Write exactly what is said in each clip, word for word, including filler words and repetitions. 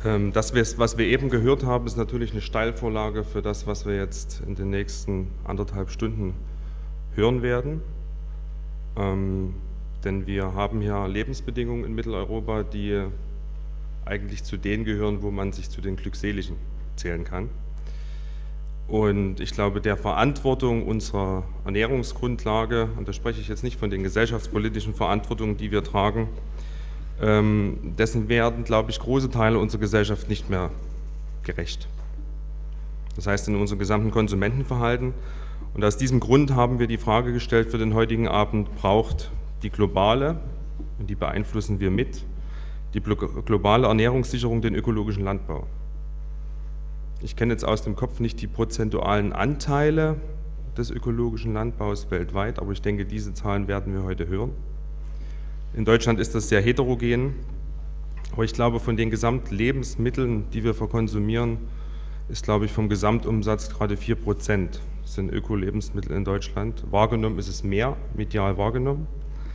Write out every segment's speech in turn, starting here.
Das, was wir eben gehört haben, ist natürlich eine Steilvorlage für das, was wir jetzt in den nächsten anderthalb Stunden hören werden. Ähm, denn wir haben hier Lebensbedingungen in Mitteleuropa, die eigentlich zu denen gehören, wo man sich zu den Glückseligen zählen kann. Und ich glaube, der Verantwortung unserer Ernährungsgrundlage, und da spreche ich jetzt nicht von den gesellschaftspolitischen Verantwortungen, die wir tragen, ähm, dessen werden, glaube ich, große Teile unserer Gesellschaft nicht mehr gerecht. Das heißt, in unserem gesamten Konsumentenverhalten. Und aus diesem Grund haben wir die Frage gestellt für den heutigen Abend: Braucht die globale, und die beeinflussen wir mit, die globale Ernährungssicherung den ökologischen Landbau? Ich kenne jetzt aus dem Kopf nicht die prozentualen Anteile des ökologischen Landbaus weltweit, aber ich denke, diese Zahlen werden wir heute hören. In Deutschland ist das sehr heterogen, aber ich glaube, von den Gesamtlebensmitteln, die wir verkonsumieren, ist, glaube ich, vom Gesamtumsatz gerade vier Prozent sind Öko-Lebensmittel in Deutschland. Wahrgenommen ist es mehr, medial wahrgenommen.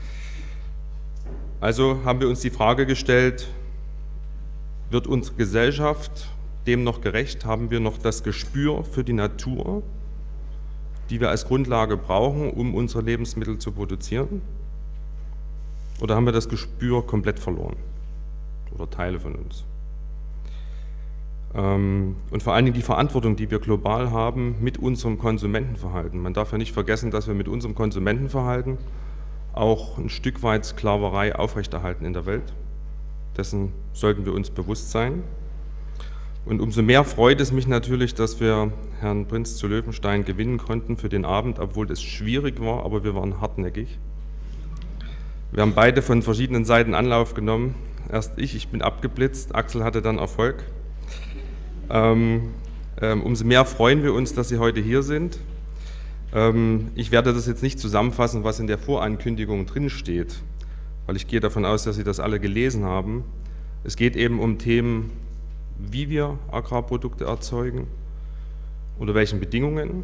Also haben wir uns die Frage gestellt: Wird unsere Gesellschaft dem noch gerecht? Haben wir noch das Gespür für die Natur, die wir als Grundlage brauchen, um unsere Lebensmittel zu produzieren? Oder haben wir das Gespür komplett verloren? Oder Teile von uns? Und vor allen Dingen die Verantwortung, die wir global haben mit unserem Konsumentenverhalten. Man darf ja nicht vergessen, dass wir mit unserem Konsumentenverhalten auch ein Stück weit Sklaverei aufrechterhalten in der Welt. Dessen sollten wir uns bewusst sein. Und umso mehr freut es mich natürlich, dass wir Herrn Prinz zu Löwenstein gewinnen konnten für den Abend, obwohl es schwierig war, aber wir waren hartnäckig. Wir haben beide von verschiedenen Seiten Anlauf genommen. Erst ich, ich bin abgeblitzt, Axel hatte dann Erfolg. Ähm, ähm, umso mehr freuen wir uns, dass Sie heute hier sind. Ähm, ich werde das jetzt nicht zusammenfassen, was in der Vorankündigung drinsteht, weil ich gehe davon aus, dass Sie das alle gelesen haben. Es geht eben um Themen, wie wir Agrarprodukte erzeugen, unter welchen Bedingungen.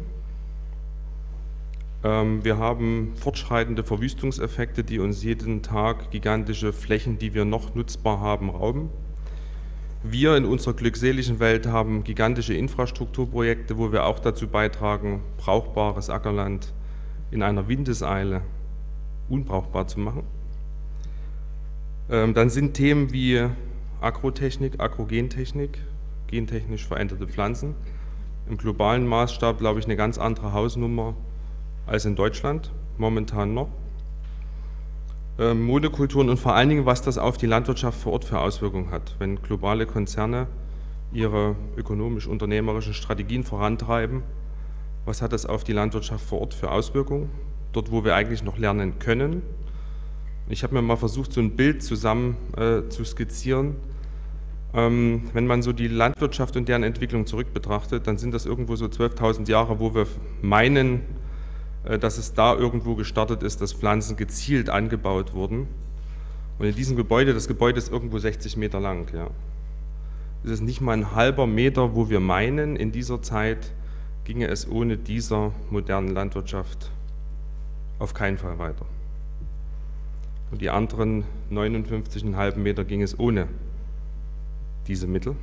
Ähm, wir haben fortschreitende Verwüstungseffekte, die uns jeden Tag gigantische Flächen, die wir noch nutzbar haben, rauben. Wir in unserer glückseligen Welt haben gigantische Infrastrukturprojekte, wo wir auch dazu beitragen, brauchbares Ackerland in einer Windeseile unbrauchbar zu machen. Ähm, dann sind Themen wie Agrotechnik, Agrogentechnik, gentechnisch veränderte Pflanzen, im globalen Maßstab, glaube ich, eine ganz andere Hausnummer als in Deutschland, momentan noch. Ähm, Monokulturen und vor allen Dingen, was das auf die Landwirtschaft vor Ort für Auswirkungen hat. Wenn globale Konzerne ihre ökonomisch-unternehmerischen Strategien vorantreiben, was hat das auf die Landwirtschaft vor Ort für Auswirkungen? Dort, wo wir eigentlich noch lernen können. Ich habe mir mal versucht, so ein Bild zusammen äh, zu skizzieren. Ähm, wenn man so die Landwirtschaft und deren Entwicklung zurück betrachtet, dann sind das irgendwo so zwölftausend Jahre, wo wir meinen, äh, dass es da irgendwo gestartet ist, dass Pflanzen gezielt angebaut wurden. Und in diesem Gebäude, das Gebäude ist irgendwo sechzig Meter lang. Ja. Es ist nicht mal ein halber Meter, wo wir meinen, in dieser Zeit ginge es ohne dieser modernen Landwirtschaft auf keinen Fall weiter. Und die anderen neunundfünfzig Komma fünf Meter ging es ohne diese Mittel.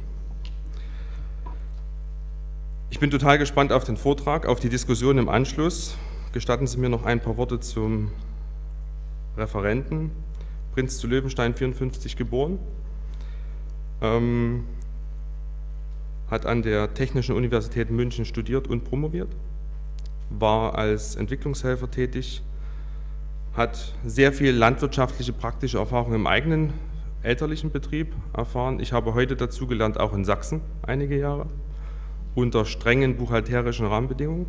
Ich bin total gespannt auf den Vortrag, auf die Diskussion im Anschluss. Gestatten Sie mir noch ein paar Worte zum Referenten. Prinz zu Löwenstein, vierundfünfzig geboren, ähm, hat an der Technischen Universität München studiert und promoviert, war als Entwicklungshelfer tätig, hat sehr viel landwirtschaftliche praktische Erfahrung im eigenen elterlichen Betrieb erfahren. Ich habe heute dazu gelernt, auch in Sachsen einige Jahre, unter strengen buchhalterischen Rahmenbedingungen.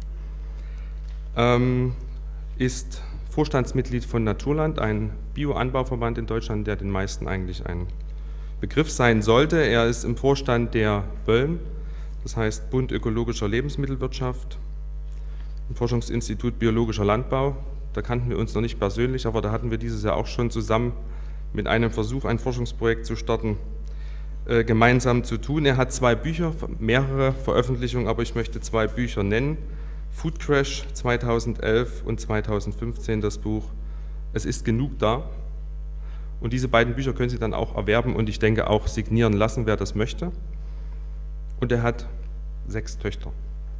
Ähm, ist Vorstandsmitglied von Naturland, ein Bioanbauverband in Deutschland, der den meisten eigentlich ein Begriff sein sollte. Er ist im Vorstand der BÖLM, das heißt Bund Ökologischer Lebensmittelwirtschaft, im Forschungsinstitut Biologischer Landbau. Da kannten wir uns noch nicht persönlich, aber da hatten wir dieses Jahr auch schon zusammen mit einem Versuch, ein Forschungsprojekt zu starten, äh, gemeinsam zu tun. Er hat zwei Bücher, mehrere Veröffentlichungen, aber ich möchte zwei Bücher nennen. Food Crash zweitausendelf und zweitausendfünfzehn das Buch Es ist genug da Und diese beiden Bücher können Sie dann auch erwerben und ich denke auch signieren lassen, wer das möchte. Und er hat sechs Töchter.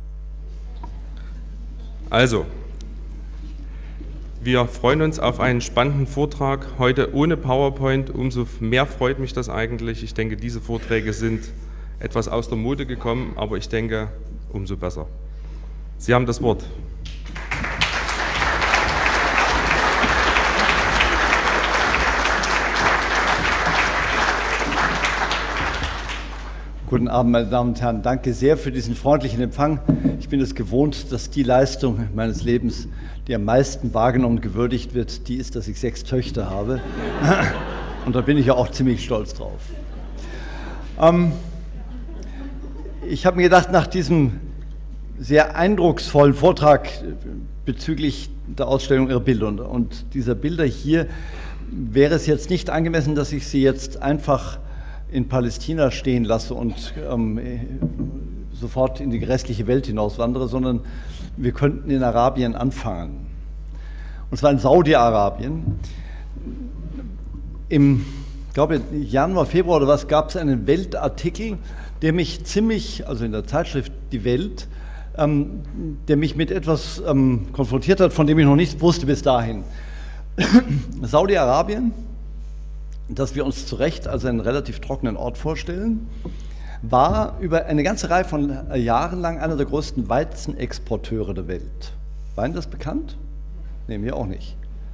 Also, wir freuen uns auf einen spannenden Vortrag, heute ohne PowerPoint. Umso mehr freut mich das eigentlich. Ich denke, diese Vorträge sind etwas aus der Mode gekommen, aber ich denke, umso besser. Sie haben das Wort. Guten Abend, meine Damen und Herren. Danke sehr für diesen freundlichen Empfang. Ich bin es gewohnt, dass die Leistung meines Lebens, die am meisten wahrgenommen und gewürdigt wird, die ist, dass ich sechs Töchter habe. Und da bin ich ja auch ziemlich stolz drauf. Ähm, ich habe mir gedacht, nach diesem sehr eindrucksvollen Vortrag bezüglich der Ausstellung Ihrer Bilder und dieser Bilder hier, wäre es jetzt nicht angemessen, dass ich sie jetzt einfach in Palästina stehen lasse und ähm, sofort in die restliche Welt hinauswandere, sondern wir könnten in Arabien anfangen. Und zwar in Saudi-Arabien. Im, ich glaube, Januar, Februar oder was, gab es einen Weltartikel, der mich ziemlich, also in der Zeitschrift Die Welt, ähm, der mich mit etwas ähm, konfrontiert hat, von dem ich noch nichts wusste bis dahin. Saudi-Arabien, das wir uns zu Recht als einen relativ trockenen Ort vorstellen, war über eine ganze Reihe von Jahren lang einer der größten Weizenexporteure der Welt. War Ihnen das bekannt? Nee, mir auch nicht.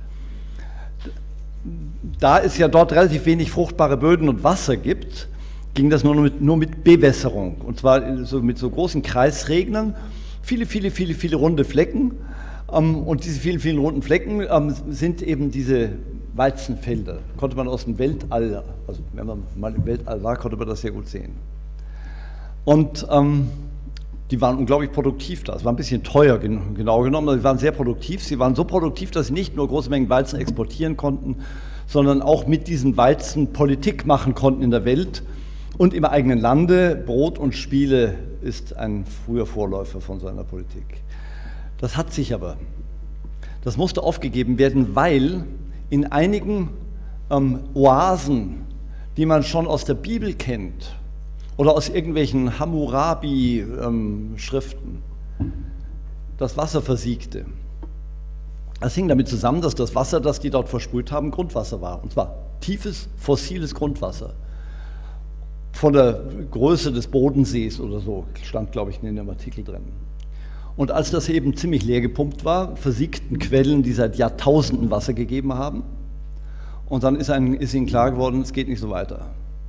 Da es ja dort relativ wenig fruchtbare Böden und Wasser gibt, ging das nur mit, nur mit Bewässerung. Und zwar so mit so großen Kreisregnern, viele, viele, viele, viele runde Flecken. Und diese vielen, vielen runden Flecken sind eben diese Weizenfelder. Konnte man aus dem Weltall, also wenn man mal im Weltall war, konnte man das sehr gut sehen. Und ähm, die waren unglaublich produktiv da. Es war ein bisschen teuer, genau genommen, aber sie waren sehr produktiv. Sie waren so produktiv, dass sie nicht nur große Mengen Weizen exportieren konnten, sondern auch mit diesen Weizen Politik machen konnten in der Welt und im eigenen Lande. Brot und Spiele ist ein früher Vorläufer von so einer Politik. Das hat sich aber, das musste aufgegeben werden, weil in einigen ähm, Oasen, die man schon aus der Bibel kennt oder aus irgendwelchen Hammurabi-Schriften, ähm, das Wasser versiegte. Das hing damit zusammen, dass das Wasser, das die dort versprüht haben, Grundwasser war. Und zwar tiefes, fossiles Grundwasser. Von der Größe des Bodensees oder so, stand, glaube ich, in dem Artikel drin. Und als das eben ziemlich leer gepumpt war, versiegten Quellen, die seit Jahrtausenden Wasser gegeben haben. Und dann ist, ein, ist ihnen klar geworden, es geht nicht so weiter.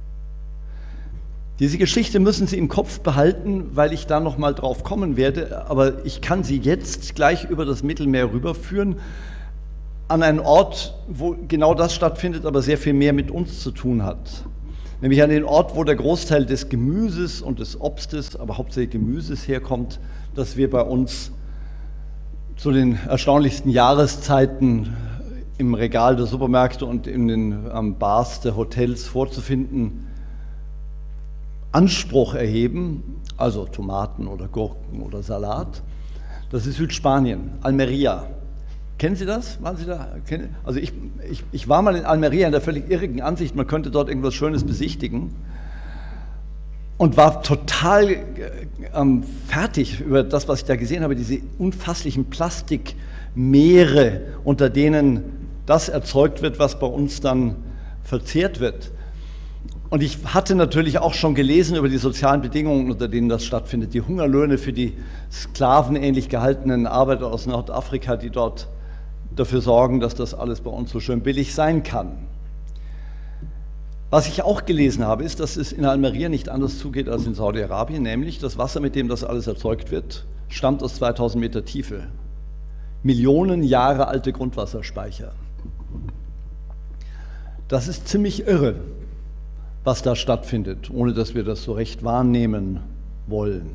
Diese Geschichte müssen Sie im Kopf behalten, weil ich da noch mal drauf kommen werde. Aber ich kann Sie jetzt gleich über das Mittelmeer rüberführen an einen Ort, wo genau das stattfindet, aber sehr viel mehr mit uns zu tun hat. Nämlich an den Ort, wo der Großteil des Gemüses und des Obstes, aber hauptsächlich Gemüses herkommt, das wir bei uns zu den erstaunlichsten Jahreszeiten im Regal der Supermärkte und in den ähm, Bars der Hotels vorzufinden, Anspruch erheben, also Tomaten oder Gurken oder Salat. Das ist Südspanien, Almería. Kennen Sie das? Waren Sie da? Also ich, ich, ich war mal in Almería in der völlig irrigen Ansicht, man könnte dort irgendwas Schönes besichtigen. Und war total ähm, fertig über das, was ich da gesehen habe, diese unfasslichen Plastikmeere, unter denen das erzeugt wird, was bei uns dann verzehrt wird. Und ich hatte natürlich auch schon gelesen über die sozialen Bedingungen, unter denen das stattfindet, die Hungerlöhne für die sklavenähnlich gehaltenen Arbeiter aus Nordafrika, die dort dafür sorgen, dass das alles bei uns so schön billig sein kann. Was ich auch gelesen habe, ist, dass es in Almería nicht anders zugeht als in Saudi-Arabien, nämlich das Wasser, mit dem das alles erzeugt wird, stammt aus zweitausend Meter Tiefe. Millionen Jahre alte Grundwasserspeicher. Das ist ziemlich irre, was da stattfindet, ohne dass wir das so recht wahrnehmen wollen.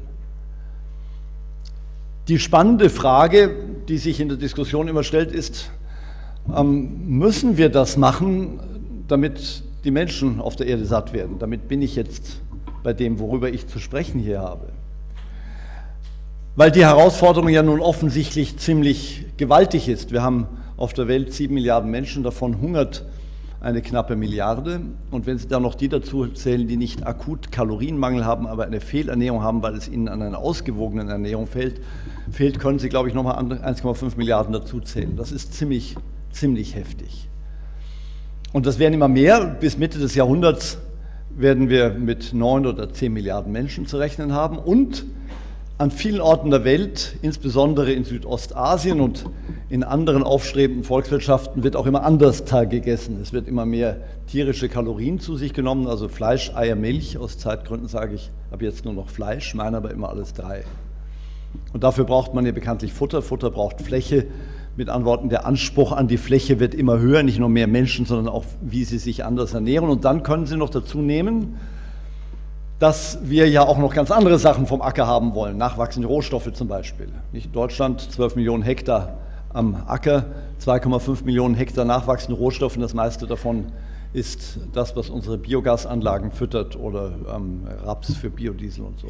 Die spannende Frage, die sich in der Diskussion immer stellt, ist, ähm, müssen wir das machen, damit die Menschen auf der Erde satt werden? Damit bin ich jetzt bei dem, worüber ich zu sprechen hier habe. Weil die Herausforderung ja nun offensichtlich ziemlich gewaltig ist. Wir haben auf der Welt sieben Milliarden Menschen, davon hungert eine knappe Milliarde. Und wenn Sie dann noch die dazu zählen, die nicht akut Kalorienmangel haben, aber eine Fehlernährung haben, weil es ihnen an einer ausgewogenen Ernährung fehlt, fehlt können Sie, glaube ich, nochmal eins Komma fünf Milliarden dazu zählen. Das ist ziemlich, ziemlich heftig. Und das werden immer mehr. Bis Mitte des Jahrhunderts werden wir mit neun oder zehn Milliarden Menschen zu rechnen haben. Und an vielen Orten der Welt, insbesondere in Südostasien und in anderen aufstrebenden Volkswirtschaften, wird auch immer anders gegessen. Es wird immer mehr tierische Kalorien zu sich genommen, also Fleisch, Eier, Milch. Aus Zeitgründen sage ich ab jetzt nur noch Fleisch, meine aber immer alles drei. Und dafür braucht man ja bekanntlich Futter. Futter braucht Fläche. Mit anderen Worten, der Anspruch an die Fläche wird immer höher, nicht nur mehr Menschen, sondern auch, wie sie sich anders ernähren. Und dann können Sie noch dazu nehmen, dass wir ja auch noch ganz andere Sachen vom Acker haben wollen, nachwachsende Rohstoffe zum Beispiel. Nicht Deutschland, zwölf Millionen Hektar am Acker, zwei Komma fünf Millionen Hektar nachwachsende Rohstoffe, und das meiste davon ist das, was unsere Biogasanlagen füttert oder ähm, Raps für Biodiesel und so.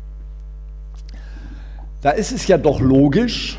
Da ist es ja doch logisch,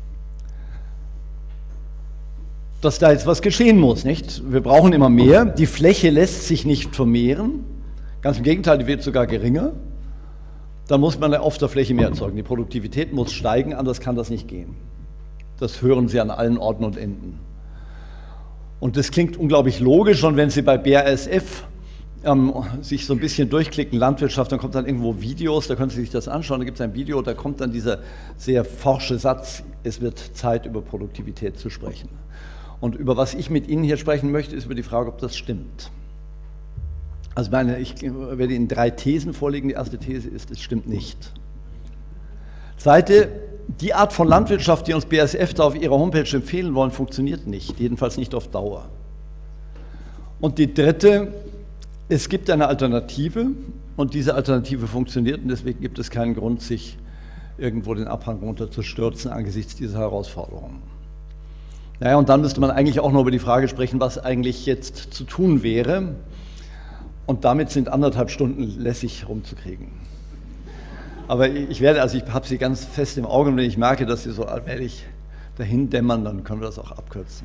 dass da jetzt was geschehen muss, nicht? Wir brauchen immer mehr, die Fläche lässt sich nicht vermehren. Ganz im Gegenteil, die wird sogar geringer. Dann muss man auf der Fläche mehr erzeugen. Die Produktivität muss steigen, anders kann das nicht gehen. Das hören Sie an allen Orten und Enden. Und das klingt unglaublich logisch. Und wenn Sie bei B A S F ähm, sich so ein bisschen durchklicken, Landwirtschaft, dann kommt dann irgendwo Videos, da können Sie sich das anschauen. Da gibt es ein Video, da kommt dann dieser sehr forsche Satz, es wird Zeit, über Produktivität zu sprechen. Und über was ich mit Ihnen hier sprechen möchte, ist über die Frage, ob das stimmt. Also meine, ich werde Ihnen drei Thesen vorlegen. Die erste These ist, es stimmt nicht. Zweite, die Art von Landwirtschaft, die uns B A S F da auf ihrer Homepage empfehlen wollen, funktioniert nicht, jedenfalls nicht auf Dauer. Und die dritte, es gibt eine Alternative und diese Alternative funktioniert und deswegen gibt es keinen Grund, sich irgendwo den Abhang runterzustürzen angesichts dieser Herausforderungen. Naja, und dann müsste man eigentlich auch noch über die Frage sprechen, was eigentlich jetzt zu tun wäre. Und damit sind anderthalb Stunden lässig rumzukriegen. Aber ich werde, also ich habe Sie ganz fest im Auge und wenn ich merke, dass Sie so allmählich dahin dämmern, dann können wir das auch abkürzen.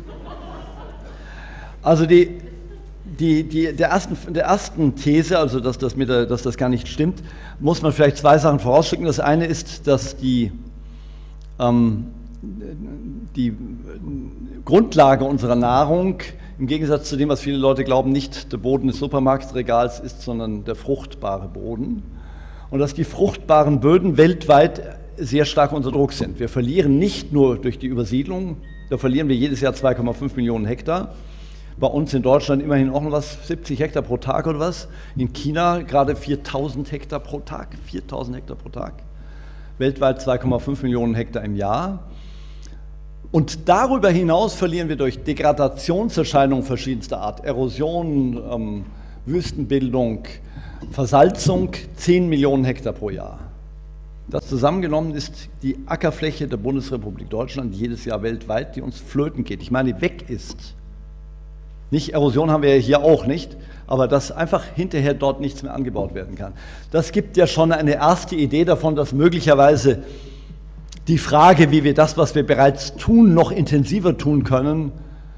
Also die, die, die, der, ersten, der ersten These, also dass das, mit der, dass das gar nicht stimmt, muss man vielleicht zwei Sachen vorausschicken. Das eine ist, dass die, ähm, die Grundlage unserer Nahrung im Gegensatz zu dem, was viele Leute glauben, nicht der Boden des Supermarktregals ist, sondern der fruchtbare Boden. Und dass die fruchtbaren Böden weltweit sehr stark unter Druck sind. Wir verlieren nicht nur durch die Übersiedlung, da verlieren wir jedes Jahr zwei Komma fünf Millionen Hektar. Bei uns in Deutschland immerhin auch noch was, siebzig Hektar pro Tag oder was. In China gerade viertausend Hektar pro Tag, viertausend Hektar pro Tag. Weltweit zwei Komma fünf Millionen Hektar im Jahr. Und darüber hinaus verlieren wir durch Degradationserscheinungen verschiedenster Art, Erosion, ähm, Wüstenbildung, Versalzung, zehn Millionen Hektar pro Jahr. Das zusammengenommen ist die Ackerfläche der Bundesrepublik Deutschland jedes Jahr weltweit, die uns flöten geht. Ich meine, weg ist. Nicht Erosion haben wir ja hier auch nicht, aber dass einfach hinterher dort nichts mehr angebaut werden kann. Das gibt ja schon eine erste Idee davon, dass möglicherweise die Frage, wie wir das, was wir bereits tun, noch intensiver tun können,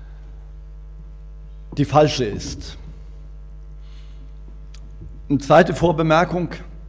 die falsche ist. Eine zweite Vorbemerkung,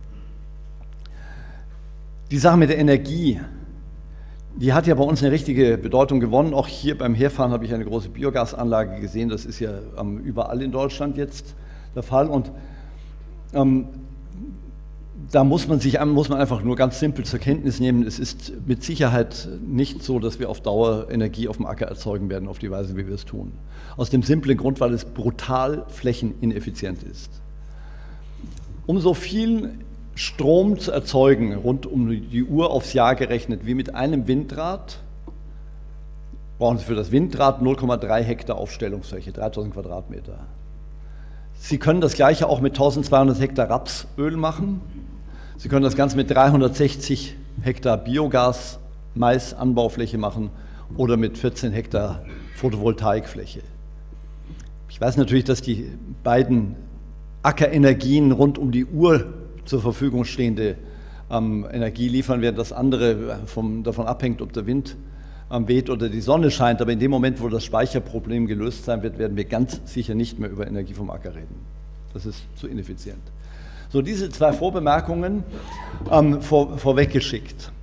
die Sache mit der Energie, die hat ja bei uns eine richtige Bedeutung gewonnen. Auch hier beim Herfahren habe ich eine große Biogasanlage gesehen, das ist ja ähm, überall in Deutschland jetzt der Fall. Und ähm, da muss man sich muss man einfach nur ganz simpel zur Kenntnis nehmen, es ist mit Sicherheit nicht so, dass wir auf Dauer Energie auf dem Acker erzeugen werden, auf die Weise, wie wir es tun. Aus dem simplen Grund, weil es brutal flächenineffizient ist. Um so viel Strom zu erzeugen, rund um die Uhr aufs Jahr gerechnet, wie mit einem Windrad, brauchen Sie für das Windrad null Komma drei Hektar Aufstellungsfläche, dreitausend Quadratmeter. Sie können das Gleiche auch mit eintausendzweihundert Hektar Rapsöl machen. Sie können das Ganze mit dreihundertsechzig Hektar Biogas, Mais, Anbaufläche machen oder mit vierzehn Hektar Photovoltaikfläche. Ich weiß natürlich, dass die beiden Ackerenergien rund um die Uhr zur Verfügung stehende ähm, Energie liefern, während das andere vom, davon abhängt, ob der Wind weht oder die Sonne scheint, aber in dem Moment, wo das Speicherproblem gelöst sein wird, werden wir ganz sicher nicht mehr über Energie vom Acker reden. Das ist zu ineffizient. So, diese zwei Vorbemerkungen ähm, vor, vorweggeschickt.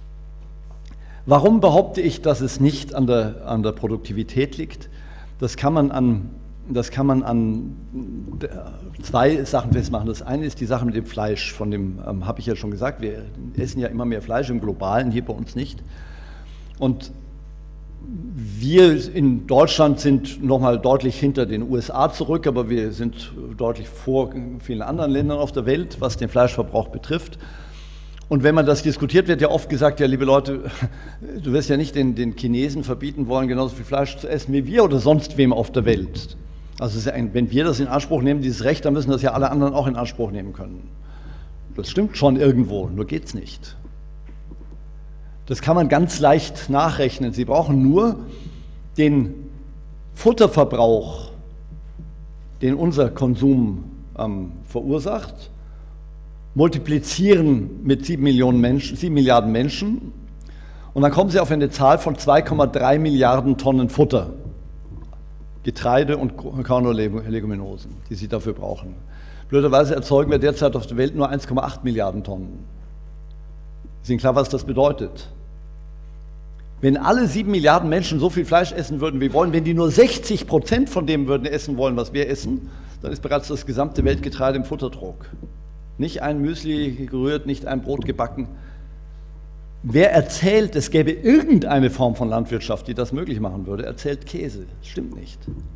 Warum behaupte ich, dass es nicht an der, an der Produktivität liegt? Das kann man an, das kann man an zwei Sachen festmachen. Das eine ist die Sache mit dem Fleisch, von dem ähm, habe ich ja schon gesagt, wir essen ja immer mehr Fleisch im Globalen, hier bei uns nicht. Und wir in Deutschland sind nochmal deutlich hinter den U S A zurück, aber wir sind deutlich vor vielen anderen Ländern auf der Welt, was den Fleischverbrauch betrifft. Und wenn man das diskutiert, wird ja oft gesagt, ja liebe Leute, du wirst ja nicht den, den Chinesen verbieten wollen, genauso viel Fleisch zu essen wie wir oder sonst wem auf der Welt. Also es ist ja ein, wenn wir das in Anspruch nehmen, dieses Recht, dann müssen das ja alle anderen auch in Anspruch nehmen können. Das stimmt schon irgendwo, nur geht's nicht. Das kann man ganz leicht nachrechnen. Sie brauchen nur den Futterverbrauch, den unser Konsum ähm, verursacht, multiplizieren mit sieben Millionen Menschen, sieben Milliarden Menschen und dann kommen Sie auf eine Zahl von zwei Komma drei Milliarden Tonnen Futter, Getreide und Kornleguminosen, die Sie dafür brauchen. Blöderweise erzeugen wir derzeit auf der Welt nur eins Komma acht Milliarden Tonnen. Ist Ihnen klar, was das bedeutet? Wenn alle sieben Milliarden Menschen so viel Fleisch essen würden, wie wir wollen, wenn die nur sechzig Prozent von dem würden essen wollen, was wir essen, dann ist bereits das gesamte Weltgetreide im Futterdruck. Nicht ein Müsli gerührt, nicht ein Brot gebacken. Wer erzählt, es gäbe irgendeine Form von Landwirtschaft, die das möglich machen würde, erzählt Käse. Das stimmt nicht.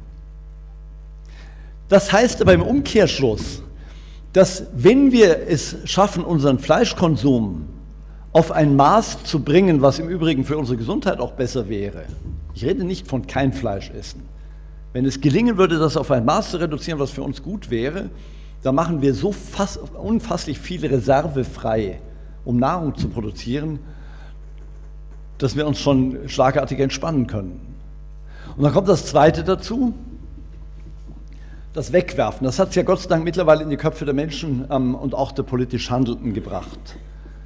Das heißt aber im Umkehrschluss, dass wenn wir es schaffen, unseren Fleischkonsum auf ein Maß zu bringen, was im Übrigen für unsere Gesundheit auch besser wäre. Ich rede nicht von kein Fleisch essen. Wenn es gelingen würde, das auf ein Maß zu reduzieren, was für uns gut wäre, dann machen wir so fass, unfasslich viel Reserve frei, um Nahrung zu produzieren, dass wir uns schon schlagartig entspannen können. Und dann kommt das Zweite dazu, das Wegwerfen. Das hat es ja Gott sei Dank mittlerweile in die Köpfe der Menschen ähm, und auch der politisch Handelnden gebracht.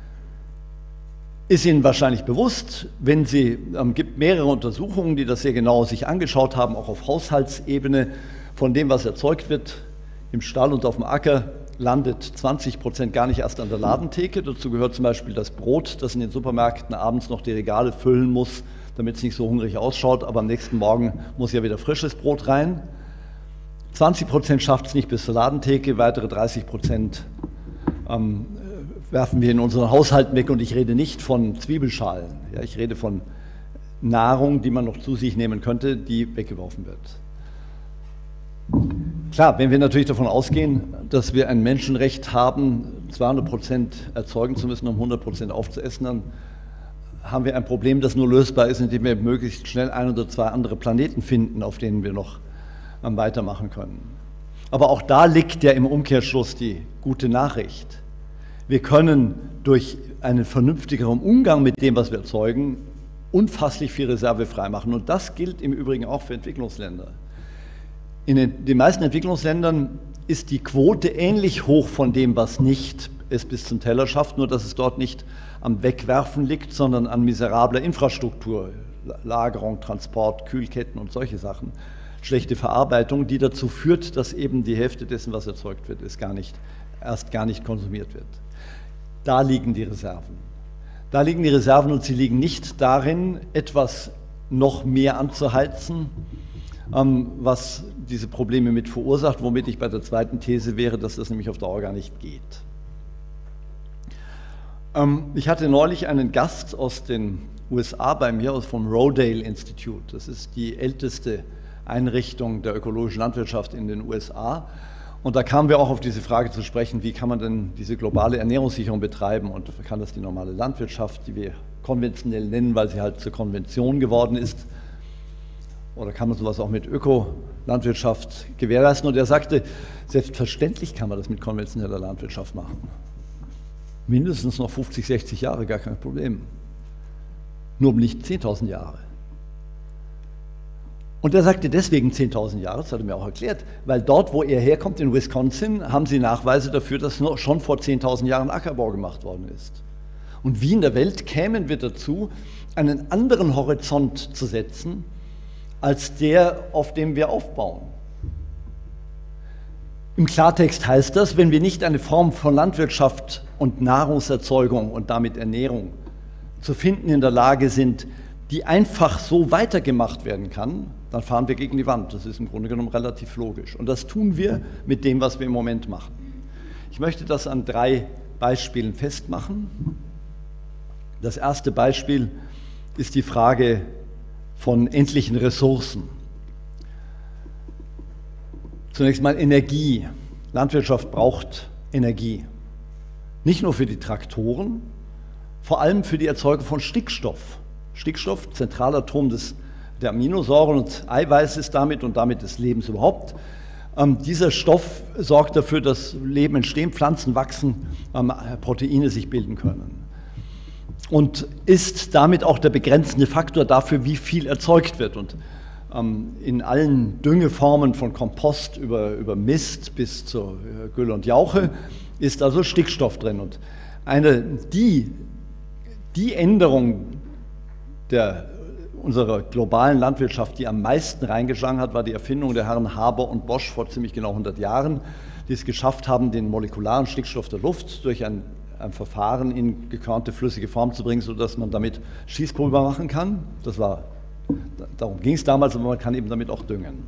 Ist Ihnen wahrscheinlich bewusst, wenn Sie, ähm, gibt mehrere Untersuchungen, die das sehr genau sich angeschaut haben, auch auf Haushaltsebene, von dem, was erzeugt wird im Stall und auf dem Acker, landet zwanzig Prozent gar nicht erst an der Ladentheke. Dazu gehört zum Beispiel das Brot, das in den Supermärkten abends noch die Regale füllen muss, damit es nicht so hungrig ausschaut, aber am nächsten Morgen muss ja wieder frisches Brot rein. zwanzig Prozent schafft es nicht bis zur Ladentheke, weitere dreißig Prozent ähm, werfen wir in unseren Haushalten weg, und ich rede nicht von Zwiebelschalen, ja, ich rede von Nahrung, die man noch zu sich nehmen könnte, die weggeworfen wird. Klar, wenn wir natürlich davon ausgehen, dass wir ein Menschenrecht haben, zweihundert Prozent erzeugen zu müssen, um hundert Prozent aufzuessen, dann haben wir ein Problem, das nur lösbar ist, indem wir möglichst schnell ein oder zwei andere Planeten finden, auf denen wir noch weitermachen können. Aber auch da liegt ja im Umkehrschluss die gute Nachricht. Wir können durch einen vernünftigeren Umgang mit dem, was wir erzeugen, unfasslich viel Reserve freimachen. Und das gilt im Übrigen auch für Entwicklungsländer. In den, den meisten Entwicklungsländern ist die Quote ähnlich hoch von dem, was nicht es bis zum Teller schafft, nur dass es dort nicht am Wegwerfen liegt, sondern an miserabler Infrastruktur, Lagerung, Transport, Kühlketten und solche Sachen. Schlechte Verarbeitung, die dazu führt, dass eben die Hälfte dessen, was erzeugt wird, ist gar nicht, erst gar nicht konsumiert wird. Da liegen die Reserven. Da liegen die Reserven, und sie liegen nicht darin, etwas noch mehr anzuheizen, ähm, was diese Probleme mit verursacht, womit ich bei der zweiten These wäre, dass das nämlich auf Dauer gar nicht geht. Ähm, ich hatte neulich einen Gast aus den U S A bei mir, vom Rodale Institute. Das ist die älteste Einrichtung der ökologischen Landwirtschaft in den U S A. Und da kamen wir auch auf diese Frage zu sprechen, wie kann man denn diese globale Ernährungssicherung betreiben, und kann das die normale Landwirtschaft, die wir konventionell nennen, weil sie halt zur Konvention geworden ist, oder kann man sowas auch mit Ökolandwirtschaft gewährleisten? Und er sagte, selbstverständlich kann man das mit konventioneller Landwirtschaft machen. Mindestens noch fünfzig, sechzig Jahre, gar kein Problem. Nur nicht zehntausend Jahre. Und er sagte deswegen zehntausend Jahre, das hat er mir auch erklärt, weil dort, wo er herkommt, in Wisconsin, haben sie Nachweise dafür, dass schon vor zehntausend Jahren Ackerbau gemacht worden ist. Und wie in der Welt kämen wir dazu, einen anderen Horizont zu setzen, als der, auf dem wir aufbauen? Im Klartext heißt das, wenn wir nicht eine Form von Landwirtschaft und Nahrungserzeugung und damit Ernährung zu finden in der Lage sind, die einfach so weitergemacht werden kann, dann fahren wir gegen die Wand. Das ist im Grunde genommen relativ logisch. Und das tun wir mit dem, was wir im Moment machen. Ich möchte das an drei Beispielen festmachen. Das erste Beispiel ist die Frage von endlichen Ressourcen. Zunächst mal Energie. Landwirtschaft braucht Energie. Nicht nur für die Traktoren, vor allem für die Erzeugung von Stickstoff. Stickstoff, Zentralatom des, der Aminosäuren und Eiweißes damit und damit des Lebens überhaupt. Ähm, dieser Stoff sorgt dafür, dass Leben entstehen, Pflanzen wachsen, ähm, Proteine sich bilden können. Und ist damit auch der begrenzende Faktor dafür, wie viel erzeugt wird. Und ähm, in allen Düngeformen von Kompost über, über Mist bis zur äh, Gülle und Jauche ist also Stickstoff drin. Und eine, die, die Änderung der, unserer globalen Landwirtschaft, die am meisten reingeschlagen hat, war die Erfindung der Herren Haber und Bosch vor ziemlich genau hundert Jahren, die es geschafft haben, den molekularen Stickstoff der Luft durch ein, ein Verfahren in gekörnte flüssige Form zu bringen, sodass man damit Schießpulver machen kann. Das war, darum ging es damals, aber man kann eben damit auch düngen.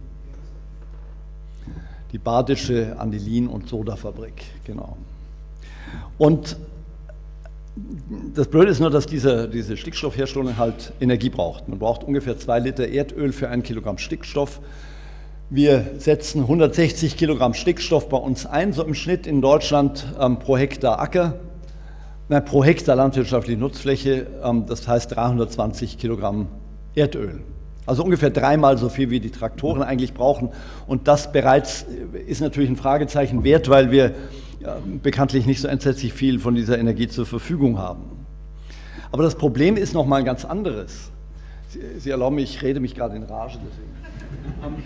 Die Badische Anilin- und Sodafabrik, genau. Und das Blöde ist nur, dass diese, diese Stickstoffherstellung halt Energie braucht. Man braucht ungefähr zwei Liter Erdöl für ein Kilogramm Stickstoff. Wir setzen hundertsechzig Kilogramm Stickstoff bei uns ein, so im Schnitt in Deutschland ähm, pro Hektar Acker, nein, pro Hektar landwirtschaftliche Nutzfläche, ähm, das heißt dreihundertzwanzig Kilogramm Erdöl. Also ungefähr dreimal so viel, wie die Traktoren eigentlich brauchen. Und das bereits ist natürlich ein Fragezeichen wert, weil wir ja, bekanntlich nicht so entsetzlich viel von dieser Energie zur Verfügung haben. Aber das Problem ist noch mal ein ganz anderes. Sie, Sie erlauben mir, ich rede mich gerade in Rage, deswegen.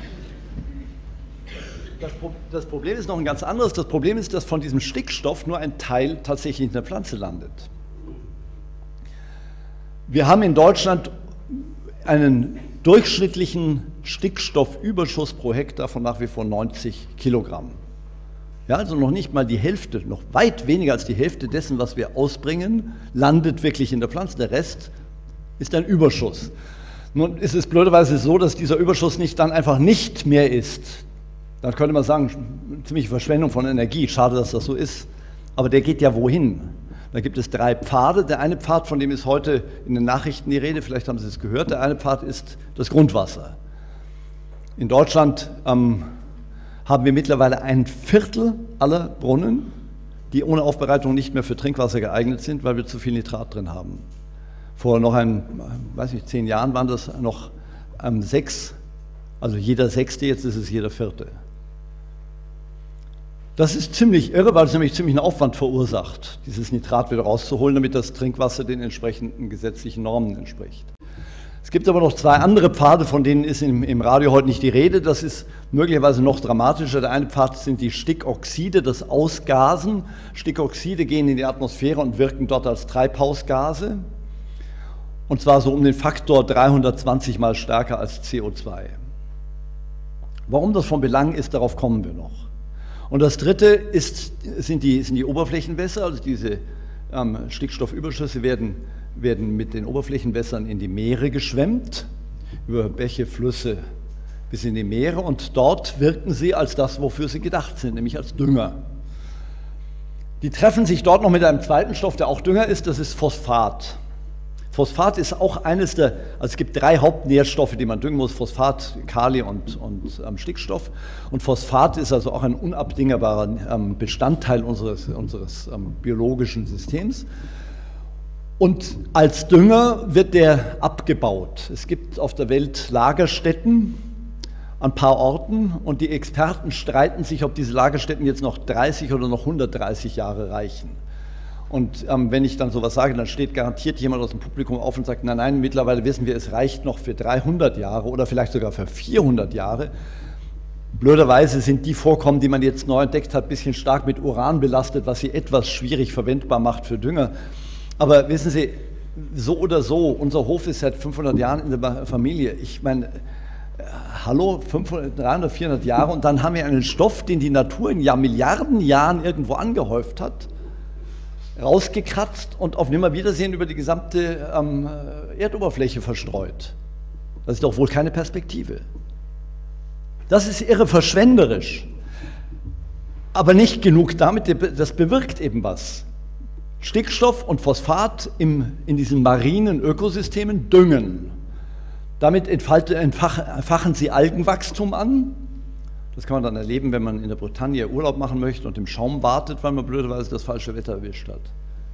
Das, Pro das Problem ist noch ein ganz anderes. Das Problem ist, dass von diesem Stickstoff nur ein Teil tatsächlich in der Pflanze landet. Wir haben in Deutschland einen durchschnittlichen Stickstoffüberschuss pro Hektar von nach wie vor neunzig Kilogramm. Ja, also noch nicht mal die Hälfte, noch weit weniger als die Hälfte dessen, was wir ausbringen, landet wirklich in der Pflanze. Der Rest ist ein Überschuss. Nun ist es blöderweise so, dass dieser Überschuss nicht dann einfach nicht mehr ist. Dann könnte man sagen, ziemliche Verschwendung von Energie, schade, dass das so ist. Aber der geht ja wohin? Da gibt es drei Pfade. Der eine Pfad, von dem ist heute in den Nachrichten die Rede, vielleicht haben Sie es gehört, der eine Pfad ist das Grundwasser. In Deutschland ähm, haben wir mittlerweile ein Viertel aller Brunnen, die ohne Aufbereitung nicht mehr für Trinkwasser geeignet sind, weil wir zu viel Nitrat drin haben. Vor noch ein, weiß nicht, zehn Jahren waren das noch ähm, sechs, also jeder Sechste, jetzt ist es jeder Vierte. Das ist ziemlich irre, weil es nämlich ziemlich einen Aufwand verursacht, dieses Nitrat wieder rauszuholen, damit das Trinkwasser den entsprechenden gesetzlichen Normen entspricht. Es gibt aber noch zwei andere Pfade, von denen ist im, im Radio heute nicht die Rede. Das ist möglicherweise noch dramatischer. Der eine Pfad sind die Stickoxide, das Ausgasen. Stickoxide gehen in die Atmosphäre und wirken dort als Treibhausgase. Und zwar so um den Faktor dreihundertzwanzig mal stärker als C O zwei. Warum das von Belang ist, darauf kommen wir noch. Und das dritte ist, sind, die, sind die Oberflächenwässer, also diese ähm, Stickstoffüberschüsse werden, werden mit den Oberflächenwässern in die Meere geschwemmt, über Bäche, Flüsse bis in die Meere, und dort wirken sie als das, wofür sie gedacht sind, nämlich als Dünger. Die treffen sich dort noch mit einem zweiten Stoff, der auch Dünger ist, das ist Phosphat. Phosphat ist auch eines der, also es gibt drei Hauptnährstoffe, die man düngen muss: Phosphat, Kali und, und ähm, Stickstoff. Und Phosphat ist also auch ein unabdingbarer ähm, Bestandteil unseres, unseres ähm, biologischen Systems. Und als Dünger wird der abgebaut. Es gibt auf der Welt Lagerstätten an ein paar Orten, und die Experten streiten sich, ob diese Lagerstätten jetzt noch dreißig oder noch hundertdreißig Jahre reichen. Und ähm, wenn ich dann sowas sage, dann steht garantiert jemand aus dem Publikum auf und sagt, nein, nein, mittlerweile wissen wir, es reicht noch für dreihundert Jahre oder vielleicht sogar für vierhundert Jahre. Blöderweise sind die Vorkommen, die man jetzt neu entdeckt hat, ein bisschen stark mit Uran belastet, was sie etwas schwierig verwendbar macht für Dünger. Aber wissen Sie, so oder so, unser Hof ist seit fünfhundert Jahren in der Familie. Ich meine, hallo, fünfhundert, dreihundert, vierhundert Jahre und dann haben wir einen Stoff, den die Natur in Jahr, Milliarden Jahren irgendwo angehäuft hat, rausgekratzt und auf Nimmerwiedersehen über die gesamte ähm, Erdoberfläche verstreut. Das ist doch wohl keine Perspektive. Das ist irre verschwenderisch. Aber nicht genug damit, das bewirkt eben was. Stickstoff und Phosphat im, in diesen marinen Ökosystemen düngen. Damit entfalten, entfachen sie Algenwachstum an. Das kann man dann erleben, wenn man in der Bretagne Urlaub machen möchte und im Schaum wartet, weil man blöderweise das falsche Wetter erwischt hat.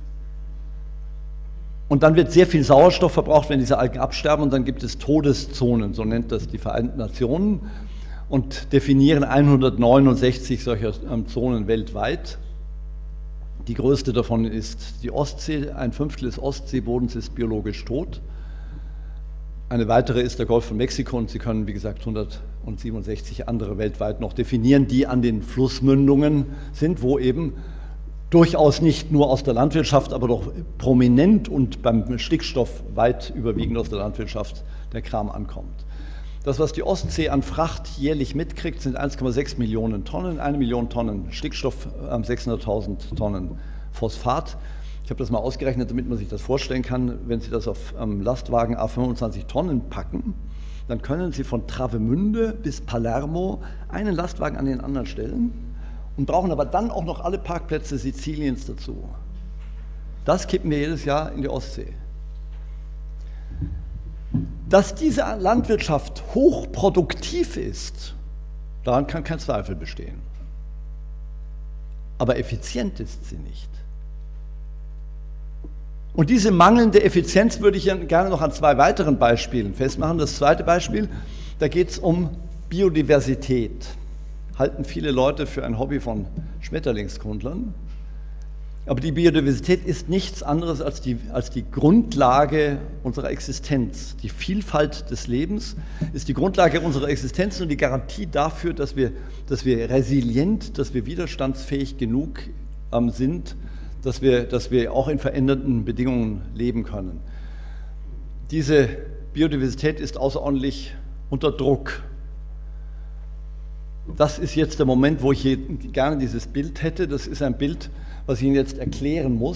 Und dann wird sehr viel Sauerstoff verbraucht, wenn diese Algen absterben, und dann gibt es Todeszonen, so nennt das die Vereinten Nationen, und definieren hundertneunundsechzig solcher Zonen weltweit. Die größte davon ist die Ostsee, ein Fünftel des Ostseebodens ist biologisch tot. Eine weitere ist der Golf von Mexiko, und Sie können, wie gesagt, hundertsiebenundsechzig andere weltweit noch definieren, die an den Flussmündungen sind, wo eben durchaus nicht nur aus der Landwirtschaft, aber doch prominent und beim Stickstoff weit überwiegend aus der Landwirtschaft der Kram ankommt. Das, was die Ostsee an Fracht jährlich mitkriegt, sind eins Komma sechs Millionen Tonnen, eine Million Tonnen Stickstoff, sechshunderttausend Tonnen Phosphat. Ich habe das mal ausgerechnet, damit man sich das vorstellen kann. Wenn Sie das auf ähm, Lastwagen A fünfundzwanzig Tonnen packen, dann können Sie von Travemünde bis Palermo einen Lastwagen an den anderen stellen und brauchen aber dann auch noch alle Parkplätze Siziliens dazu. Das kippen wir jedes Jahr in die Ostsee. Dass diese Landwirtschaft hochproduktiv ist, daran kann kein Zweifel bestehen. Aber effizient ist sie nicht. Und diese mangelnde Effizienz würde ich gerne noch an zwei weiteren Beispielen festmachen. Das zweite Beispiel, da geht es um Biodiversität. Halten viele Leute für ein Hobby von Schmetterlingskundlern. Aber die Biodiversität ist nichts anderes als die, als die Grundlage unserer Existenz. Die Vielfalt des Lebens ist die Grundlage unserer Existenz und die Garantie dafür, dass wir, dass wir resilient, dass wir widerstandsfähig genug ähm, sind, dass wir, dass wir auch in veränderten Bedingungen leben können. Diese Biodiversität ist außerordentlich unter Druck. Das ist jetzt der Moment, wo ich hier gerne dieses Bild hätte. Das ist ein Bild, was ich Ihnen jetzt erklären muss.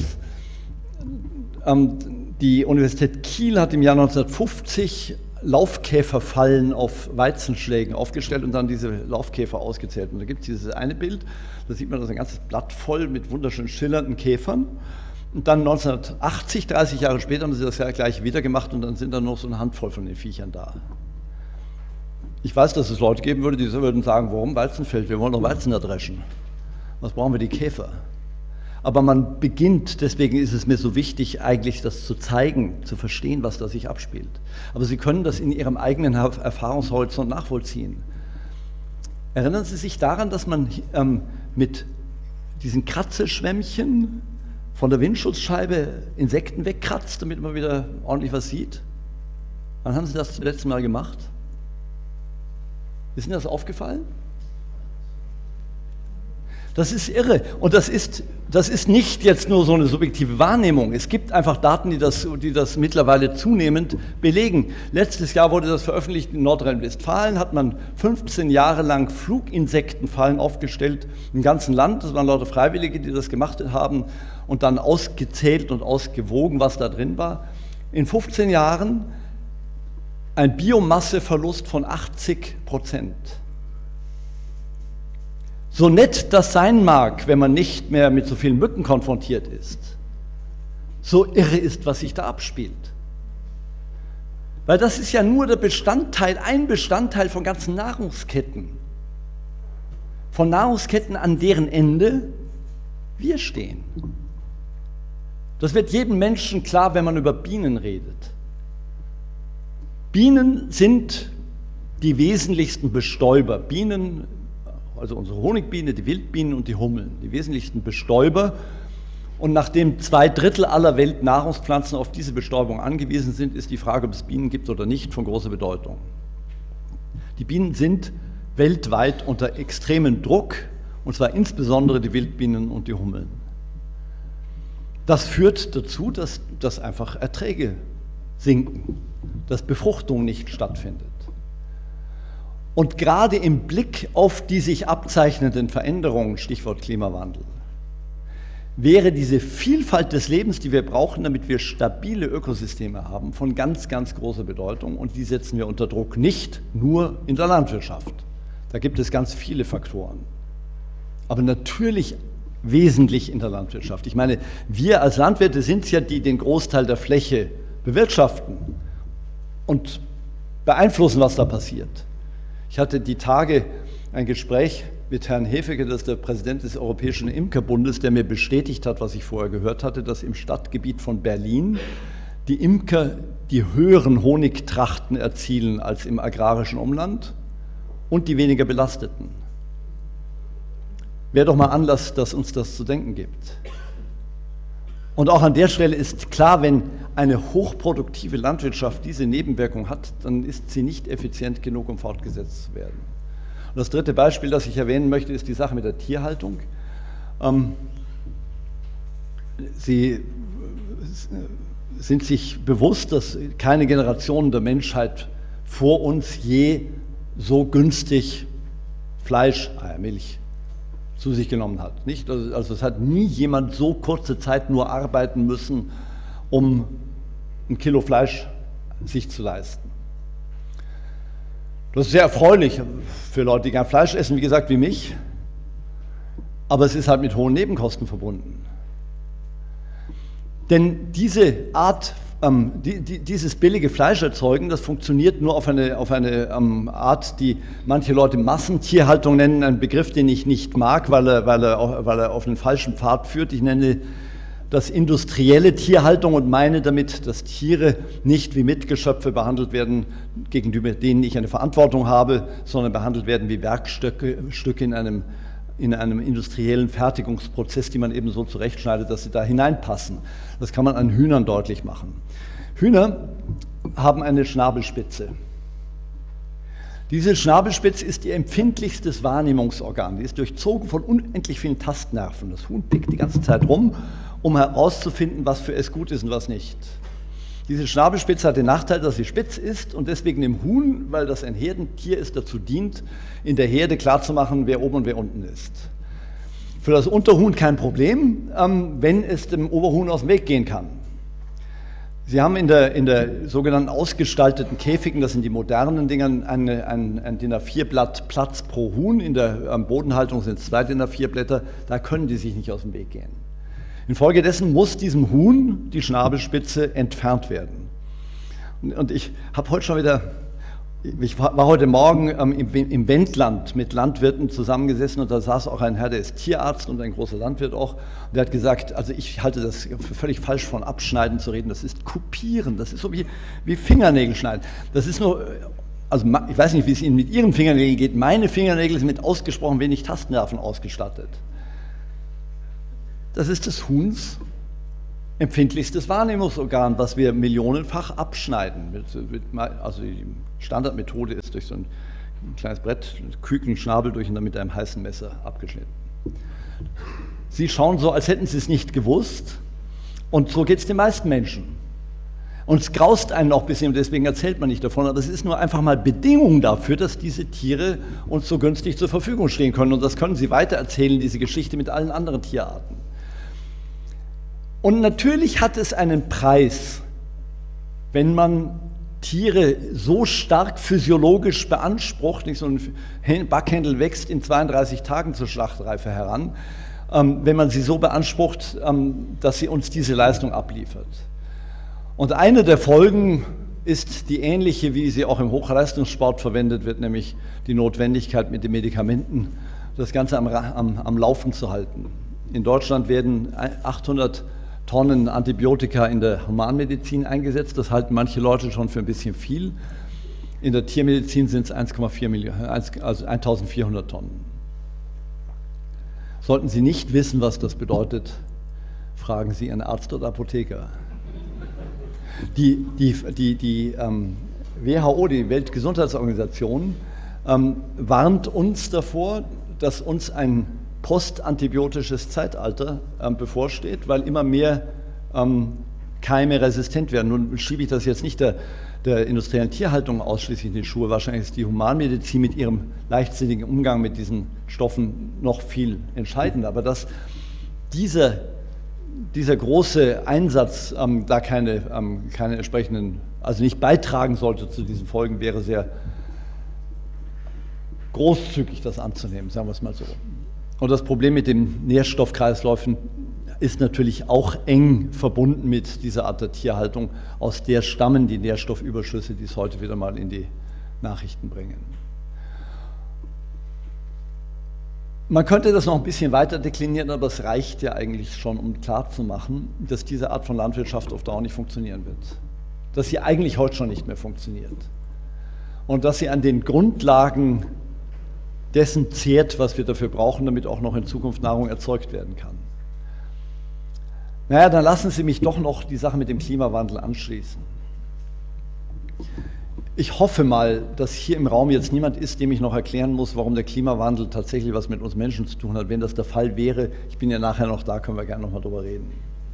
Die Universität Kiel hat im Jahr neunzehnhundertfünfzig Laufkäferfallen auf Weizenschlägen aufgestellt und dann diese Laufkäfer ausgezählt. Und da gibt es dieses eine Bild, da sieht man das ein ganzes Blatt voll mit wunderschön schillernden Käfern. Und dann neunzehnhundertachtzig, dreißig Jahre später, haben sie das ja gleich wieder gemacht und dann sind da noch so eine Handvoll von den Viechern da. Ich weiß, dass es Leute geben würde, die würden sagen, warum Weizenfeld? Wir wollen doch Weizen da dreschen. Was brauchen wir die Käfer? Aber man beginnt, deswegen ist es mir so wichtig, eigentlich das zu zeigen, zu verstehen, was da sich abspielt. Aber Sie können das in Ihrem eigenen Erfahrungshorizont nachvollziehen. Erinnern Sie sich daran, dass man ähm, mit diesen Kratzeschwämmchen von der Windschutzscheibe Insekten wegkratzt, damit man wieder ordentlich was sieht? Wann haben Sie das zum letzten Mal gemacht? Ist Ihnen das aufgefallen? Das ist irre und das ist, das ist nicht jetzt nur so eine subjektive Wahrnehmung. Es gibt einfach Daten, die das, die das mittlerweile zunehmend belegen. Letztes Jahr wurde das veröffentlicht in Nordrhein-Westfalen, hat man fünfzehn Jahre lang Fluginsektenfallen aufgestellt im ganzen Land. Das waren lauter Freiwillige, die das gemacht haben und dann ausgezählt und ausgewogen, was da drin war. In fünfzehn Jahren ein Biomasseverlust von achtzig Prozent. So nett das sein mag, wenn man nicht mehr mit so vielen Mücken konfrontiert ist, so irre ist, was sich da abspielt. Weil das ist ja nur der Bestandteil, ein Bestandteil von ganzen Nahrungsketten. Von Nahrungsketten, an deren Ende wir stehen. Das wird jedem Menschen klar, wenn man über Bienen redet. Bienen sind die wesentlichsten Bestäuber. Bienen, also unsere Honigbiene, die Wildbienen und die Hummeln, die wesentlichsten Bestäuber. Und nachdem zwei Drittel aller Weltnahrungspflanzen auf diese Bestäubung angewiesen sind, ist die Frage, ob es Bienen gibt oder nicht, von großer Bedeutung. Die Bienen sind weltweit unter extremem Druck, und zwar insbesondere die Wildbienen und die Hummeln. Das führt dazu, dass, dass einfach Erträge sinken, dass Befruchtung nicht stattfindet. Und gerade im Blick auf die sich abzeichnenden Veränderungen, Stichwort Klimawandel, wäre diese Vielfalt des Lebens, die wir brauchen, damit wir stabile Ökosysteme haben, von ganz, ganz großer Bedeutung. Und die setzen wir unter Druck, nicht nur in der Landwirtschaft. Da gibt es ganz viele Faktoren. Aber natürlich wesentlich in der Landwirtschaft. Ich meine, wir als Landwirte sind es ja, die den Großteil der Fläche bewirtschaften und beeinflussen, was da passiert. Ich hatte die Tage ein Gespräch mit Herrn Hefeke, das ist der Präsident des Europäischen Imkerbundes, der mir bestätigt hat, was ich vorher gehört hatte, dass im Stadtgebiet von Berlin die Imker die höheren Honigtrachten erzielen als im agrarischen Umland und die weniger belasteten. Wäre doch mal Anlass, dass uns das zu denken gibt. Und auch an der Stelle ist klar, wenn eine hochproduktive Landwirtschaft diese Nebenwirkung hat, dann ist sie nicht effizient genug, um fortgesetzt zu werden. Und das dritte Beispiel, das ich erwähnen möchte, ist die Sache mit der Tierhaltung. Ähm, Sie sind sich bewusst, dass keine Generation der Menschheit vor uns je so günstig Fleisch, Eier, Milch zu sich genommen hat. Nicht? Also es hat nie jemand so kurze Zeit nur arbeiten müssen, um ein Kilo Fleisch sich zu leisten. Das ist sehr erfreulich für Leute, die gern Fleisch essen, wie gesagt, wie mich, aber es ist halt mit hohen Nebenkosten verbunden. Denn diese Art, ähm, die, die, dieses billige Fleisch erzeugen, das funktioniert nur auf eine, auf eine ähm, Art, die manche Leute Massentierhaltung nennen, ein Begriff, den ich nicht mag, weil er, weil er, weil er auf einen falschen Pfad führt. Ich nenne das industrielle Tierhaltung und meine damit, dass Tiere nicht wie Mitgeschöpfe behandelt werden, gegenüber denen ich eine Verantwortung habe, sondern behandelt werden wie Werkstücke Stücke in einem, in einem industriellen Fertigungsprozess, die man eben so zurechtschneidet, dass sie da hineinpassen. Das kann man an Hühnern deutlich machen. Hühner haben eine Schnabelspitze. Diese Schnabelspitze ist ihr empfindlichstes Wahrnehmungsorgan. Die ist durchzogen von unendlich vielen Tastnerven. Das Huhn pickt die ganze Zeit rum, um herauszufinden, was für es gut ist und was nicht. Diese Schnabelspitze hat den Nachteil, dass sie spitz ist und deswegen dem Huhn, weil das ein Herdentier ist, dazu dient, in der Herde klarzumachen, wer oben und wer unten ist. Für das Unterhuhn kein Problem, wenn es dem Oberhuhn aus dem Weg gehen kann. Sie haben in der, in der sogenannten ausgestalteten Käfigen, das sind die modernen Dingern, eine, ein, ein D I N A vier Blatt Platz pro Huhn. In der Bodenhaltung sind es zwei D I N A vier Blätter, da können die sich nicht aus dem Weg gehen. Infolgedessen muss diesem Huhn die Schnabelspitze entfernt werden. Und ich habe heute schon wieder, ich war heute Morgen ähm, im, im Wendland mit Landwirten zusammengesessen und da saß auch ein Herr, der ist Tierarzt und ein großer Landwirt auch. Und der hat gesagt, also ich halte das für völlig falsch, von Abschneiden zu reden. Das ist Kupieren, das ist so wie, wie Fingernägel schneiden. Das ist nur, also ich weiß nicht, wie es Ihnen mit Ihren Fingernägeln geht. Meine Fingernägel sind mit ausgesprochen wenig Tastnerven ausgestattet. Das ist des Huhns empfindlichstes Wahrnehmungsorgan, was wir millionenfach abschneiden. Also die Standardmethode ist durch so ein kleines Brett, Küken, Schnabel durch und dann mit einem heißen Messer abgeschnitten. Sie schauen so, als hätten Sie es nicht gewusst und so geht es den meisten Menschen. Und es graust einen auch ein bisschen und deswegen erzählt man nicht davon, aber es ist nur einfach mal Bedingung dafür, dass diese Tiere uns so günstig zur Verfügung stehen können und das können Sie weitererzählen, diese Geschichte mit allen anderen Tierarten. Und natürlich hat es einen Preis, wenn man Tiere so stark physiologisch beansprucht, nicht so ein Backhändel wächst in zweiunddreißig Tagen zur Schlachtreife heran, ähm, wenn man sie so beansprucht, ähm, dass sie uns diese Leistung abliefert. Und eine der Folgen ist die ähnliche, wie sie auch im Hochleistungssport verwendet wird, nämlich die Notwendigkeit, mit den Medikamenten das Ganze am, am, am Laufen zu halten. In Deutschland werden achthundert Tonnen Antibiotika in der Humanmedizin eingesetzt. Das halten manche Leute schon für ein bisschen viel. In der Tiermedizin sind es eins Komma vier Millionen, also eintausendvierhundert Tonnen. Sollten Sie nicht wissen, was das bedeutet, fragen Sie Ihren Arzt oder Apotheker. Die, die, die, die ähm, W H O, die Weltgesundheitsorganisation, ähm, warnt uns davor, dass uns ein postantibiotisches Zeitalter ähm, bevorsteht, weil immer mehr ähm, Keime resistent werden. Nun schiebe ich das jetzt nicht der, der industriellen Tierhaltung ausschließlich in die Schuhe. Wahrscheinlich ist die Humanmedizin mit ihrem leichtsinnigen Umgang mit diesen Stoffen noch viel entscheidender. Aber dass dieser, dieser große Einsatz ähm, da keine, ähm, keine entsprechenden, also nicht beitragen sollte zu diesen Folgen, wäre sehr großzügig, das anzunehmen, sagen wir es mal so. Und das Problem mit den Nährstoffkreisläufen ist natürlich auch eng verbunden mit dieser Art der Tierhaltung, aus der stammen die Nährstoffüberschüsse, die es heute wieder mal in die Nachrichten bringen. Man könnte das noch ein bisschen weiter deklinieren, aber es reicht ja eigentlich schon, um klarzumachen, dass diese Art von Landwirtschaft auf Dauer nicht funktionieren wird. Dass sie eigentlich heute schon nicht mehr funktioniert. Und dass sie an den Grundlagen dessen zehrt, was wir dafür brauchen, damit auch noch in Zukunft Nahrung erzeugt werden kann. Naja, dann lassen Sie mich doch noch die Sache mit dem Klimawandel anschließen. Ich hoffe mal, dass hier im Raum jetzt niemand ist, dem ich noch erklären muss, warum der Klimawandel tatsächlich was mit uns Menschen zu tun hat. Wenn das der Fall wäre, ich bin ja nachher noch da, können wir gerne noch mal drüber reden.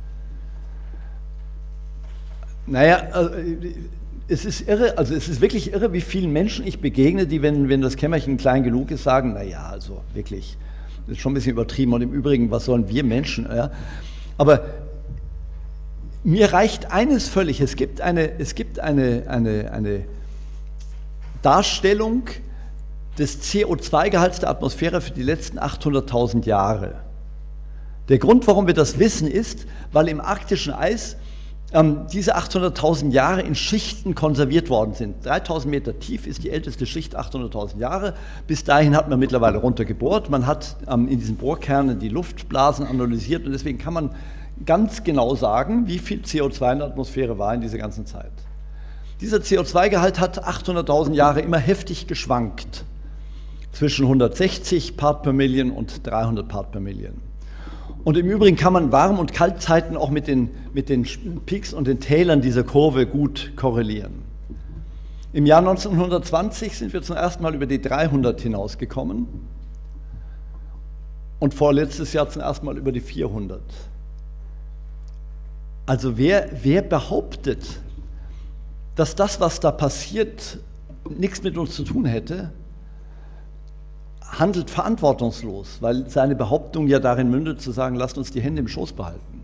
Naja, es ist irre, also es ist wirklich irre, wie vielen Menschen ich begegne, die, wenn, wenn das Kämmerchen klein genug ist, sagen, naja, also wirklich, das ist schon ein bisschen übertrieben. Und im Übrigen, was sollen wir Menschen? Ja? Aber mir reicht eines völlig, es gibt eine, es gibt eine, eine, eine Darstellung des C O zwei Gehalts der Atmosphäre für die letzten achthunderttausend Jahre. Der Grund, warum wir das wissen, ist, weil im arktischen Eis ähm, diese achthunderttausend Jahre in Schichten konserviert worden sind. dreitausend Meter tief ist die älteste Schicht, achthunderttausend Jahre. Bis dahin hat man mittlerweile runtergebohrt. Man hat ähm, in diesen Bohrkernen die Luftblasen analysiert und deswegen kann man ganz genau sagen, wie viel C O zwei in der Atmosphäre war in dieser ganzen Zeit. Dieser C O zwei Gehalt hat achthunderttausend Jahre immer heftig geschwankt, zwischen hundertsechzig Part per Million und dreihundert Part per Million. Und im Übrigen kann man Warm- und Kaltzeiten auch mit den, mit den Peaks und den Tälern dieser Kurve gut korrelieren. Im Jahr neunzehnhundertzwanzig sind wir zum ersten Mal über die dreihundert hinausgekommen und vorletztes Jahr zum ersten Mal über die vierhundert. Also wer, wer behauptet, dass das, was da passiert, nichts mit uns zu tun hätte, handelt verantwortungslos, weil seine Behauptung ja darin mündet, zu sagen, lasst uns die Hände im Schoß behalten.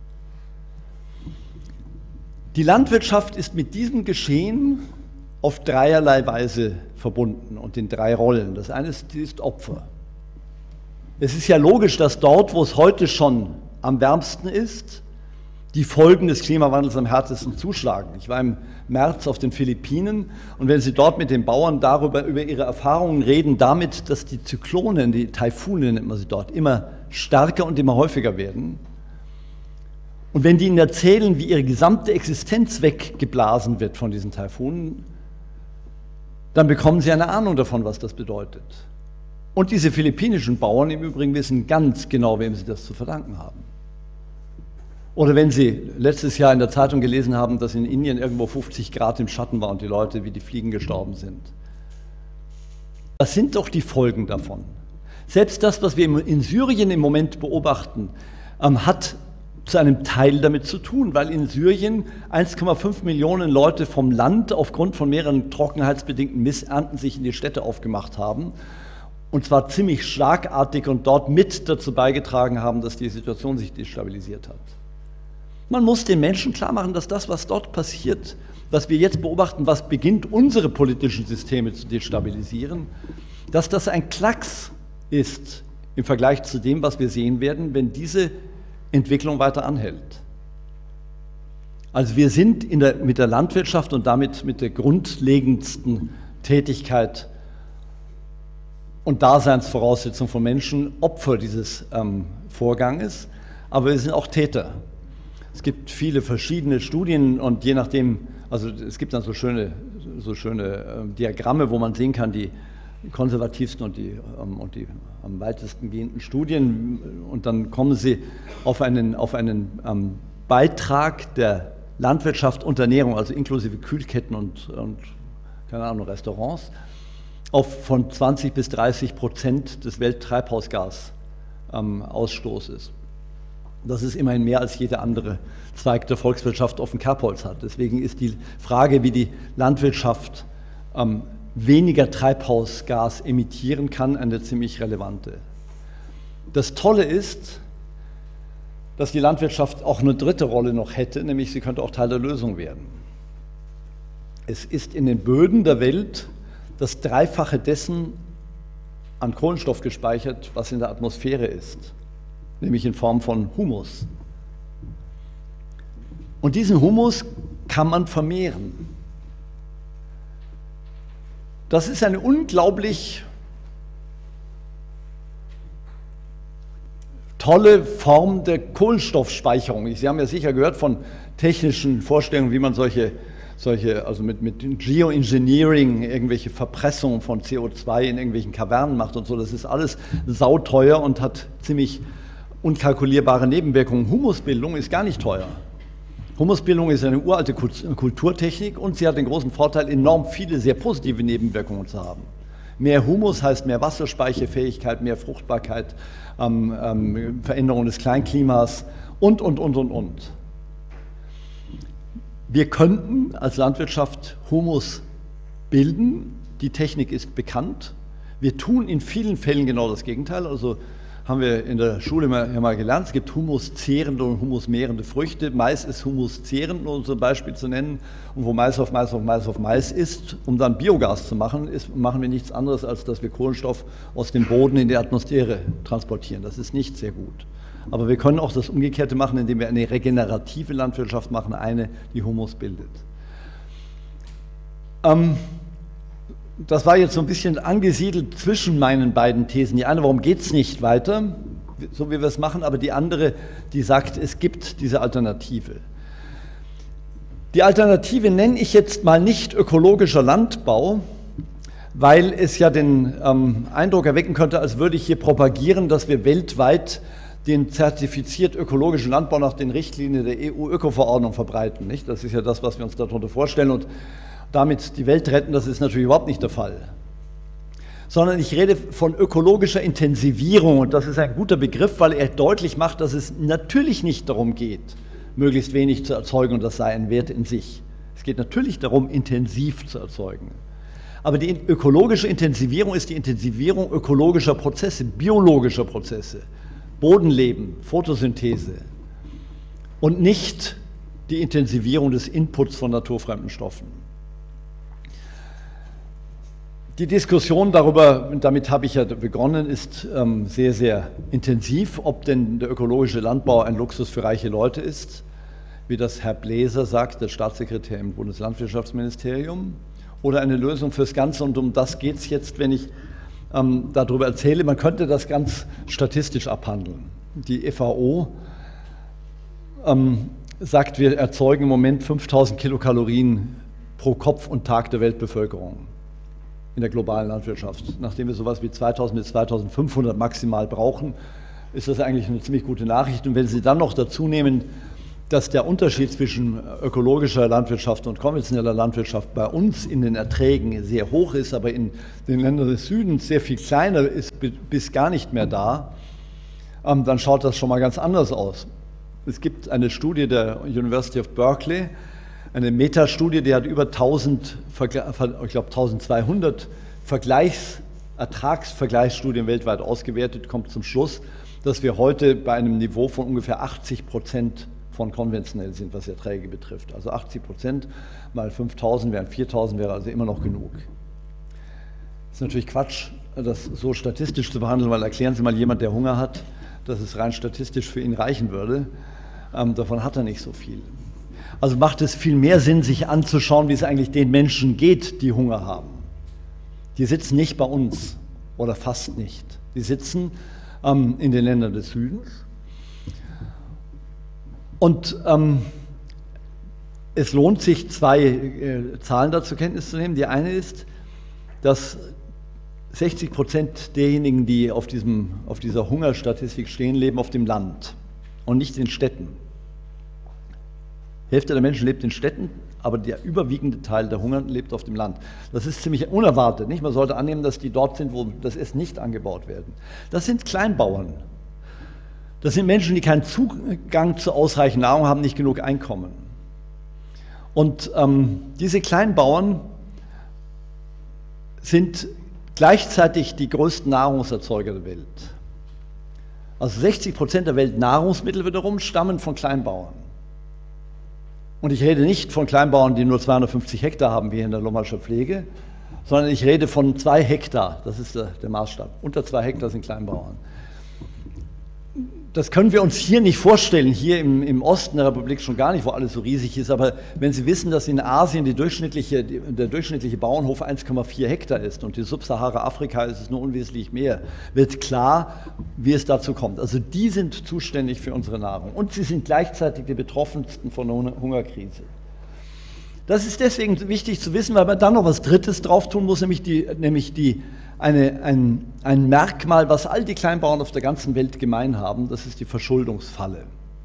Die Landwirtschaft ist mit diesem Geschehen auf dreierlei Weise verbunden und in drei Rollen. Das eine ist, die ist Opfer. Es ist ja logisch, dass dort, wo es heute schon am wärmsten ist, die Folgen des Klimawandels am härtesten zuschlagen. Ich war im März auf den Philippinen und wenn Sie dort mit den Bauern darüber, über ihre Erfahrungen reden, damit, dass die Zyklonen, die Taifune nennt man sie dort, immer stärker und immer häufiger werden, und wenn die ihnen erzählen, wie ihre gesamte Existenz weggeblasen wird von diesen Taifunen, dann bekommen Sie eine Ahnung davon, was das bedeutet. Und diese philippinischen Bauern im Übrigen wissen ganz genau, wem sie das zu verdanken haben. Oder wenn Sie letztes Jahr in der Zeitung gelesen haben, dass in Indien irgendwo fünfzig Grad im Schatten war und die Leute wie die Fliegen gestorben sind. Das sind doch die Folgen davon. Selbst das, was wir in Syrien im Moment beobachten, hat zu einem Teil damit zu tun, weil in Syrien eins Komma fünf Millionen Leute vom Land aufgrund von mehreren trockenheitsbedingten Missernten sich in die Städte aufgemacht haben. Und zwar ziemlich schlagartig und dort mit dazu beigetragen haben, dass die Situation sich destabilisiert hat. Man muss den Menschen klar machen, dass das, was dort passiert, was wir jetzt beobachten, was beginnt, unsere politischen Systeme zu destabilisieren, dass das ein Klacks ist im Vergleich zu dem, was wir sehen werden, wenn diese Entwicklung weiter anhält. Also wir sind in der, mit der Landwirtschaft und damit mit der grundlegendsten Tätigkeit und Daseinsvoraussetzung von Menschen Opfer dieses ähm, Vorganges, aber wir sind auch Täter. Es gibt viele verschiedene Studien und je nachdem, also es gibt dann so schöne, so schöne äh, Diagramme, wo man sehen kann, die konservativsten und die, ähm, und die am weitesten gehenden Studien, und dann kommen sie auf einen, auf einen ähm, Beitrag der Landwirtschaft und Ernährung, also inklusive Kühlketten und, und keine Ahnung, Restaurants, auf von zwanzig bis dreißig Prozent des Welttreibhausgas ähm, Ausstoßes. Das ist immerhin mehr als jeder andere Zweig der Volkswirtschaft auf dem Kerbholz hat. Deswegen ist die Frage, wie die Landwirtschaft ähm, weniger Treibhausgas emittieren kann, eine ziemlich relevante. Das Tolle ist, dass die Landwirtschaft auch eine dritte Rolle noch hätte, nämlich sie könnte auch Teil der Lösung werden. Es ist in den Böden der Welt das Dreifache dessen an Kohlenstoff gespeichert, was in der Atmosphäre ist, nämlich in Form von Humus. Und diesen Humus kann man vermehren. Das ist eine unglaublich tolle Form der Kohlenstoffspeicherung. Sie haben ja sicher gehört von technischen Vorstellungen, wie man solche, solche also mit, mit Geoengineering irgendwelche Verpressungen von C O zwei in irgendwelchen Kavernen macht und so. Das ist alles sauteuer und hat ziemlich unkalkulierbare Nebenwirkungen. Humusbildung ist gar nicht teuer. Humusbildung ist eine uralte Kulturtechnik und sie hat den großen Vorteil, enorm viele sehr positive Nebenwirkungen zu haben. Mehr Humus heißt mehr Wasserspeicherfähigkeit, mehr Fruchtbarkeit, ähm, ähm, Veränderung des Kleinklimas und, und, und, und, und. Wir könnten als Landwirtschaft Humus bilden. Die Technik ist bekannt. Wir tun in vielen Fällen genau das Gegenteil. Also haben wir in der Schule mal, ja mal gelernt, es gibt humuszehrende und humusmehrende Früchte. Mais ist humuszehrend, um so ein Beispiel zu nennen. Und wo Mais auf Mais auf Mais auf Mais ist, um dann Biogas zu machen, ist, machen wir nichts anderes, als dass wir Kohlenstoff aus dem Boden in die Atmosphäre transportieren. Das ist nicht sehr gut. Aber wir können auch das Umgekehrte machen, indem wir eine regenerative Landwirtschaft machen, eine, die Humus bildet. Ähm, Das war jetzt so ein bisschen angesiedelt zwischen meinen beiden Thesen. Die eine, warum geht es nicht weiter, so wie wir es machen, aber die andere, die sagt, es gibt diese Alternative. Die Alternative nenne ich jetzt mal nicht ökologischer Landbau, weil es ja den ähm, Eindruck erwecken könnte, als würde ich hier propagieren, dass wir weltweit den zertifiziert ökologischen Landbau nach den Richtlinien der E U-Öko-Verordnung verbreiten. Nicht? Das ist ja das, was wir uns darunter vorstellen. Und damit die Welt retten, das ist natürlich überhaupt nicht der Fall. Sondern ich rede von ökologischer Intensivierung und das ist ein guter Begriff, weil er deutlich macht, dass es natürlich nicht darum geht, möglichst wenig zu erzeugen und das sei ein Wert in sich. Es geht natürlich darum, intensiv zu erzeugen. Aber die ökologische Intensivierung ist die Intensivierung ökologischer Prozesse, biologischer Prozesse, Bodenleben, Photosynthese und nicht die Intensivierung des Inputs von naturfremden Stoffen. Die Diskussion darüber, damit habe ich ja begonnen, ist ähm, sehr, sehr intensiv, ob denn der ökologische Landbau ein Luxus für reiche Leute ist, wie das Herr Bläser sagt, der Staatssekretär im Bundeslandwirtschaftsministerium, oder eine Lösung fürs Ganze. Und um das geht es jetzt, wenn ich ähm, darüber erzähle. Man könnte das ganz statistisch abhandeln. Die F A O ähm, sagt, wir erzeugen im Moment fünftausend Kilokalorien pro Kopf und Tag der Weltbevölkerung in der globalen Landwirtschaft. Nachdem wir sowas wie zweitausend bis zweitausendfünfhundert maximal brauchen, ist das eigentlich eine ziemlich gute Nachricht. Und wenn Sie dann noch dazu nehmen, dass der Unterschied zwischen ökologischer Landwirtschaft und konventioneller Landwirtschaft bei uns in den Erträgen sehr hoch ist, aber in den Ländern des Südens sehr viel kleiner ist, bis gar nicht mehr da, dann schaut das schon mal ganz anders aus. Es gibt eine Studie der University of Berkeley, eine Metastudie, die hat über tausend, ich glaube eintausendzweihundert Vergleichs-, Ertragsvergleichsstudien weltweit ausgewertet, kommt zum Schluss, dass wir heute bei einem Niveau von ungefähr achtzig Prozent von konventionell sind, was Erträge betrifft. Also achtzig Prozent mal fünftausend wären viertausend, wäre also immer noch genug. Das ist natürlich Quatsch, das so statistisch zu behandeln, weil erklären Sie mal jemand, der Hunger hat, dass es rein statistisch für ihn reichen würde. Ähm, davon hat er nicht so viel. Also macht es viel mehr Sinn, sich anzuschauen, wie es eigentlich den Menschen geht, die Hunger haben. Die sitzen nicht bei uns oder fast nicht. Die sitzen ähm, in den Ländern des Südens. Und ähm, es lohnt sich, zwei äh, Zahlen da zur Kenntnis zu nehmen. Die eine ist, dass sechzig Prozent derjenigen, die auf, diesem, auf dieser Hungerstatistik stehen, leben auf dem Land und nicht in Städten. Die Hälfte der Menschen lebt in Städten, aber der überwiegende Teil der Hungernden lebt auf dem Land. Das ist ziemlich unerwartet, nicht? Man sollte annehmen, dass die dort sind, wo das Essen nicht angebaut werden. Das sind Kleinbauern. Das sind Menschen, die keinen Zugang zu ausreichend Nahrung haben, nicht genug Einkommen. Und ähm, diese Kleinbauern sind gleichzeitig die größten Nahrungserzeuger der Welt. Also sechzig Prozent der Weltnahrungsmittel wiederum stammen von Kleinbauern. Und ich rede nicht von Kleinbauern, die nur zweihundertfünfzig Hektar haben, wie hier in der Lommatscher Pflege, sondern ich rede von zwei Hektar, das ist der, der Maßstab. Unter zwei Hektar sind Kleinbauern. Das können wir uns hier nicht vorstellen, hier im, im Osten der Republik schon gar nicht, wo alles so riesig ist. Aber wenn Sie wissen, dass in Asien die durchschnittliche, die, der durchschnittliche Bauernhof eins Komma vier Hektar ist und in Subsahara-Afrika ist es nur unwesentlich mehr, wird klar, wie es dazu kommt. Also die sind zuständig für unsere Nahrung und sie sind gleichzeitig die Betroffensten von der Hungerkrise. Das ist deswegen wichtig zu wissen, weil man dann noch was Drittes drauf tun muss, nämlich, die, nämlich die, eine, ein, ein Merkmal, was all die Kleinbauern auf der ganzen Welt gemein haben, das ist die Verschuldungsfalle.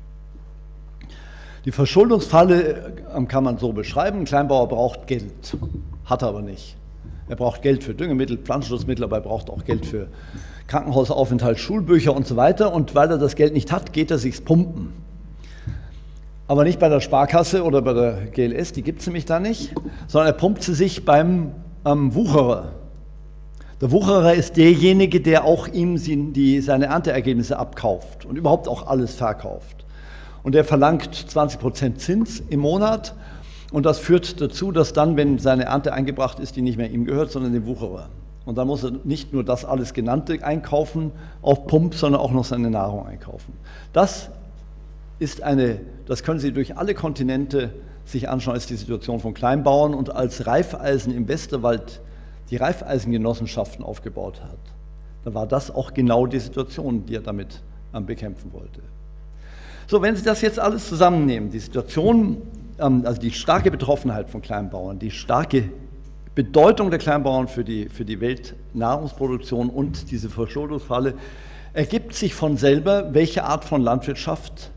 Die Verschuldungsfalle kann man so beschreiben, ein Kleinbauer braucht Geld, hat er aber nicht. Er braucht Geld für Düngemittel, Pflanzenschutzmittel, aber er braucht auch Geld für Krankenhausaufenthalt, Schulbücher und so weiter. Und weil er das Geld nicht hat, geht er sich's pumpen. Aber nicht bei der Sparkasse oder bei der G L S, die gibt es nämlich da nicht, sondern er pumpt sie sich beim ähm, Wucherer. Der Wucherer ist derjenige, der auch ihm die, seine Ernteergebnisse abkauft und überhaupt auch alles verkauft. Und der verlangt zwanzig Prozent Zins im Monat und das führt dazu, dass dann, wenn seine Ernte eingebracht ist, die nicht mehr ihm gehört, sondern dem Wucherer. Und dann muss er nicht nur das alles Genannte einkaufen auf Pump, sondern auch noch seine Nahrung einkaufen. Das ist eine, das können Sie durch alle Kontinente sich anschauen, ist die Situation von Kleinbauern. Und als Raiffeisen im Westerwald die Raiffeisengenossenschaften aufgebaut hat, da war das auch genau die Situation, die er damit ähm, bekämpfen wollte. So, wenn Sie das jetzt alles zusammennehmen, die Situation, ähm, also die starke Betroffenheit von Kleinbauern, die starke Bedeutung der Kleinbauern für die, für die Weltnahrungsproduktion und diese Verschuldungsfalle, ergibt sich von selber, welche Art von Landwirtschaft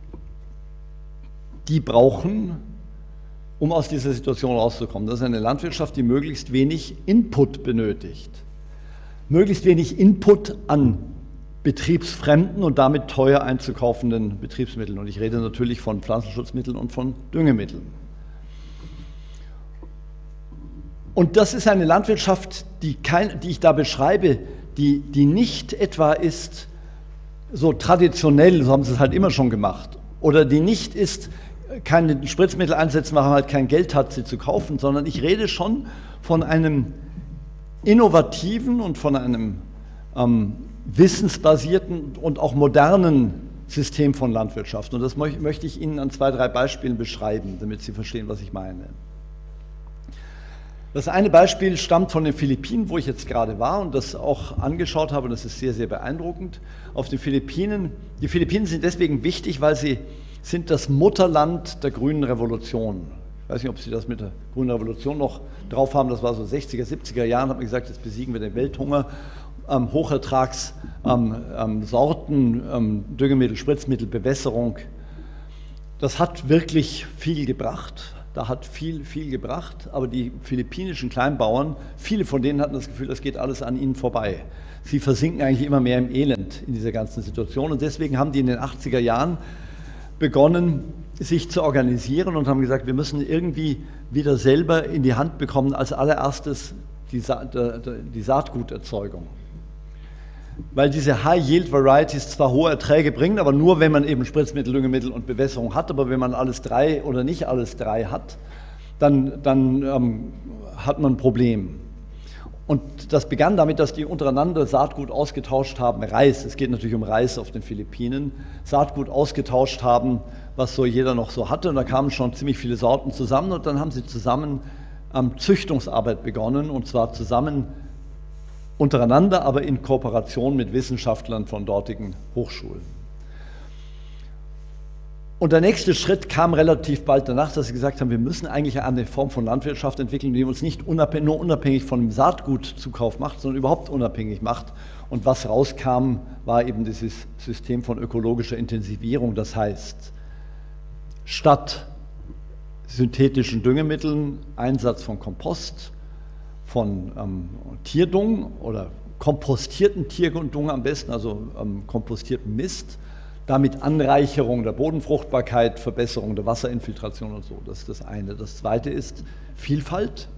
die brauchen, um aus dieser Situation rauszukommen. Das ist eine Landwirtschaft, die möglichst wenig Input benötigt. Möglichst wenig Input an betriebsfremden und damit teuer einzukaufenden Betriebsmitteln. Und ich rede natürlich von Pflanzenschutzmitteln und von Düngemitteln. Und das ist eine Landwirtschaft, die, kein, die ich da beschreibe, die, die nicht etwa ist so traditionell, so haben sie es halt immer schon gemacht, oder die nicht ist, keine Spritzmittel einsetzen, weil man halt kein Geld hat, sie zu kaufen, sondern ich rede schon von einem innovativen und von einem ähm, wissensbasierten und auch modernen System von Landwirtschaft. Und das möch, möchte ich Ihnen an zwei, drei Beispielen beschreiben, damit Sie verstehen, was ich meine. Das eine Beispiel stammt von den Philippinen, wo ich jetzt gerade war und das auch angeschaut habe, und das ist sehr, sehr beeindruckend. Auf den Philippinen, die Philippinen sind deswegen wichtig, weil sie sind das Mutterland der grünen Revolution. Ich weiß nicht, ob Sie das mit der grünen Revolution noch drauf haben, das war so sechziger, siebziger Jahren, hat man gesagt, jetzt besiegen wir den Welthunger. Ähm, Hochertragssorten, ähm, Sorten, ähm, Düngemittel, Spritzmittel, Bewässerung. Das hat wirklich viel gebracht. Da hat viel, viel gebracht, aber die philippinischen Kleinbauern, viele von denen hatten das Gefühl, das geht alles an ihnen vorbei. Sie versinken eigentlich immer mehr im Elend in dieser ganzen Situation und deswegen haben die in den achtziger Jahren begonnen, sich zu organisieren und haben gesagt, wir müssen irgendwie wieder selber in die Hand bekommen, als allererstes die, Sa die Saatguterzeugung. Weil diese High-Yield-Varieties zwar hohe Erträge bringen, aber nur, wenn man eben Spritzmittel, Düngemittel und Bewässerung hat, aber wenn man alles drei oder nicht alles drei hat, dann, dann ähm, hat man ein Problem. Und das begann damit, dass die untereinander Saatgut ausgetauscht haben, Reis, es geht natürlich um Reis auf den Philippinen, Saatgut ausgetauscht haben, was so jeder noch so hatte. Und da kamen schon ziemlich viele Sorten zusammen und dann haben sie zusammen ähm, Züchtungsarbeit begonnen, und zwar zusammen untereinander, aber in Kooperation mit Wissenschaftlern von dortigen Hochschulen. Und der nächste Schritt kam relativ bald danach, dass sie gesagt haben, wir müssen eigentlich eine Form von Landwirtschaft entwickeln, die uns nicht unabhängig, nur unabhängig von dem Saatgutzukauf macht, sondern überhaupt unabhängig macht. Und was rauskam, war eben dieses System von ökologischer Intensivierung. Das heißt, statt synthetischen Düngemitteln Einsatz von Kompost, von ähm, Tierdung oder kompostierten Tierdung am besten, also ähm, kompostierten Mist, damit Anreicherung der Bodenfruchtbarkeit, Verbesserung der Wasserinfiltration und so. Das ist das eine. Das zweite ist Vielfalt.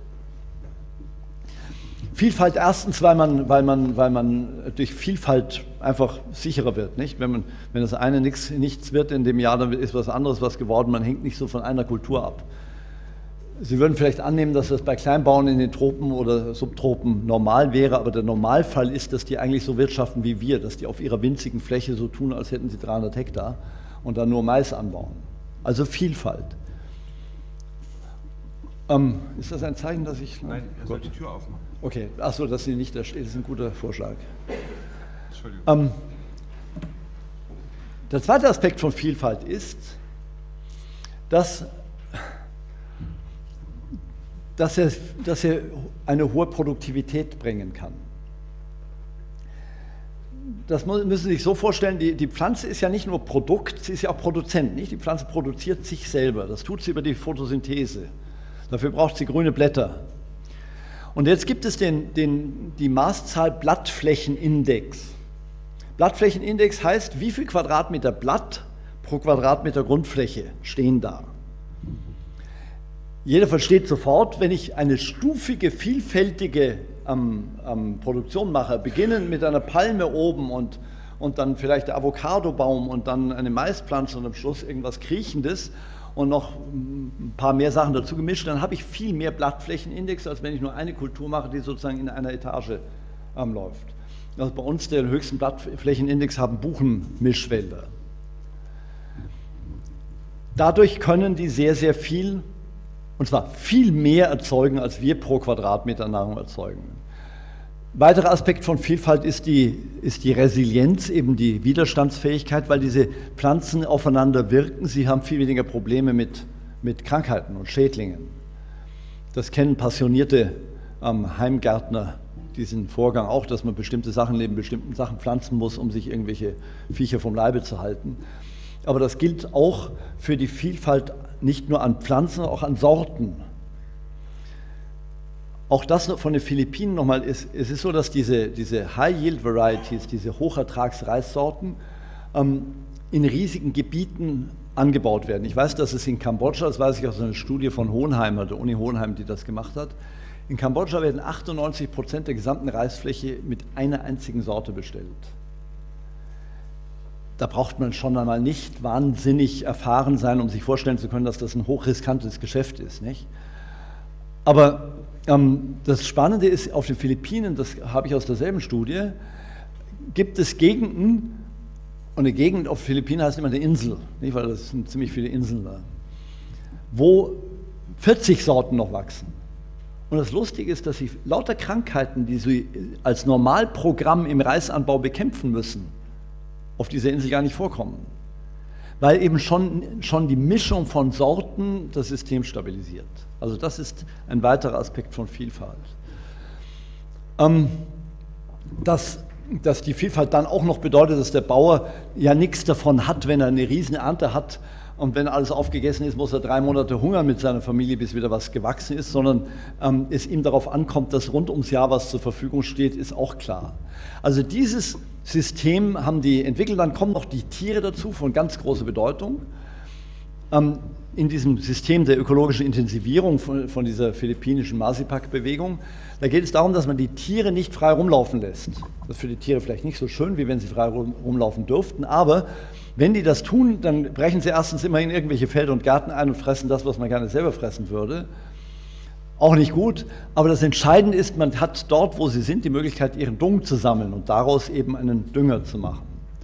Vielfalt erstens, weil man, weil man, weil man durch Vielfalt einfach sicherer wird. Nicht? Wenn, man, wenn das eine nichts, nichts wird in dem Jahr, dann ist was anderes was geworden. Man hängt nicht so von einer Kultur ab. Sie würden vielleicht annehmen, dass das bei Kleinbauern in den Tropen oder Subtropen normal wäre, aber der Normalfall ist, dass die eigentlich so wirtschaften wie wir, dass die auf ihrer winzigen Fläche so tun, als hätten sie dreihundert Hektar und dann nur Mais anbauen. Also Vielfalt. Ähm, ist das ein Zeichen, dass ich... Nein, er soll die Tür aufmachen. Okay, achso, dass sie nicht da steht, ist ein guter Vorschlag. Entschuldigung. Ähm, der zweite Aspekt von Vielfalt ist, dass, dass, er, dass er eine hohe Produktivität bringen kann. Das müssen Sie sich so vorstellen, die, die Pflanze ist ja nicht nur Produkt, sie ist ja auch Produzent. Nicht? Die Pflanze produziert sich selber, das tut sie über die Photosynthese. Dafür braucht sie grüne Blätter. Und jetzt gibt es den, den, die Maßzahl Blattflächenindex. Blattflächenindex heißt, wie viel Quadratmeter Blatt pro Quadratmeter Grundfläche stehen da. Jeder versteht sofort, wenn ich eine stufige, vielfältige ähm, ähm, Produktion mache, beginnend mit einer Palme oben und, und dann vielleicht der Avocadobaum und dann eine Maispflanze und am Schluss irgendwas Kriechendes, und noch ein paar mehr Sachen dazu gemischt, dann habe ich viel mehr Blattflächenindex, als wenn ich nur eine Kultur mache, die sozusagen in einer Etage ähm, läuft. Also bei uns den höchsten Blattflächenindex haben Buchenmischwälder. Dadurch können die sehr, sehr viel, und zwar viel mehr erzeugen, als wir pro Quadratmeter Nahrung erzeugen. Weiterer Aspekt von Vielfalt ist die, ist die Resilienz, eben die Widerstandsfähigkeit, weil diese Pflanzen aufeinander wirken. Sie haben viel weniger Probleme mit, mit Krankheiten und Schädlingen. Das kennen passionierte ähm, Heimgärtner, diesen Vorgang auch, dass man bestimmte Sachen neben bestimmten Sachen pflanzen muss, um sich irgendwelche Viecher vom Leibe zu halten. Aber das gilt auch für die Vielfalt nicht nur an Pflanzen, auch an Sorten. Auch das von den Philippinen nochmal ist, es ist so, dass diese, diese High-Yield-Varieties, diese Hochertragsreissorten ähm, in riesigen Gebieten angebaut werden. Ich weiß, dass es in Kambodscha, das weiß ich aus einer Studie von Hohenheimer, der Uni Hohenheim, die das gemacht hat, in Kambodscha werden achtundneunzig Prozent der gesamten Reisfläche mit einer einzigen Sorte bestellt. Da braucht man schon einmal nicht wahnsinnig erfahren sein, um sich vorstellen zu können, dass das ein hochriskantes Geschäft ist, nicht? Aber ähm, das Spannende ist, auf den Philippinen, das habe ich aus derselben Studie, gibt es Gegenden, und eine Gegend auf den Philippinen heißt immer eine Insel, nicht, weil das sind ziemlich viele Inseln da, wo vierzig Sorten noch wachsen. Und das Lustige ist, dass sie lauter Krankheiten, die sie als Normalprogramm im Reisanbau bekämpfen müssen, auf dieser Insel gar nicht vorkommen. Weil eben schon, schon die Mischung von Sorten das System stabilisiert. Also das ist ein weiterer Aspekt von Vielfalt. Ähm, dass, dass die Vielfalt dann auch noch bedeutet, dass der Bauer ja nichts davon hat, wenn er eine riesen Ernte hat und wenn alles aufgegessen ist, muss er drei Monate hungern mit seiner Familie, bis wieder was gewachsen ist, sondern ähm, es ihm darauf ankommt, dass rund ums Jahr was zur Verfügung steht, ist auch klar. Also dieses System haben die entwickelt, dann kommen noch die Tiere dazu, von ganz großer Bedeutung. Ähm, in diesem System der ökologischen Intensivierung von, von dieser philippinischen Masipak-Bewegung, da geht es darum, dass man die Tiere nicht frei rumlaufen lässt. Das ist für die Tiere vielleicht nicht so schön, wie wenn sie frei rum, rumlaufen dürften, aber wenn die das tun, dann brechen sie erstens immer in irgendwelche Felder und Gärten ein und fressen das, was man gerne selber fressen würde. Auch nicht gut, aber das Entscheidende ist, man hat dort, wo sie sind, die Möglichkeit, ihren Dung zu sammeln und daraus eben einen Dünger zu machen.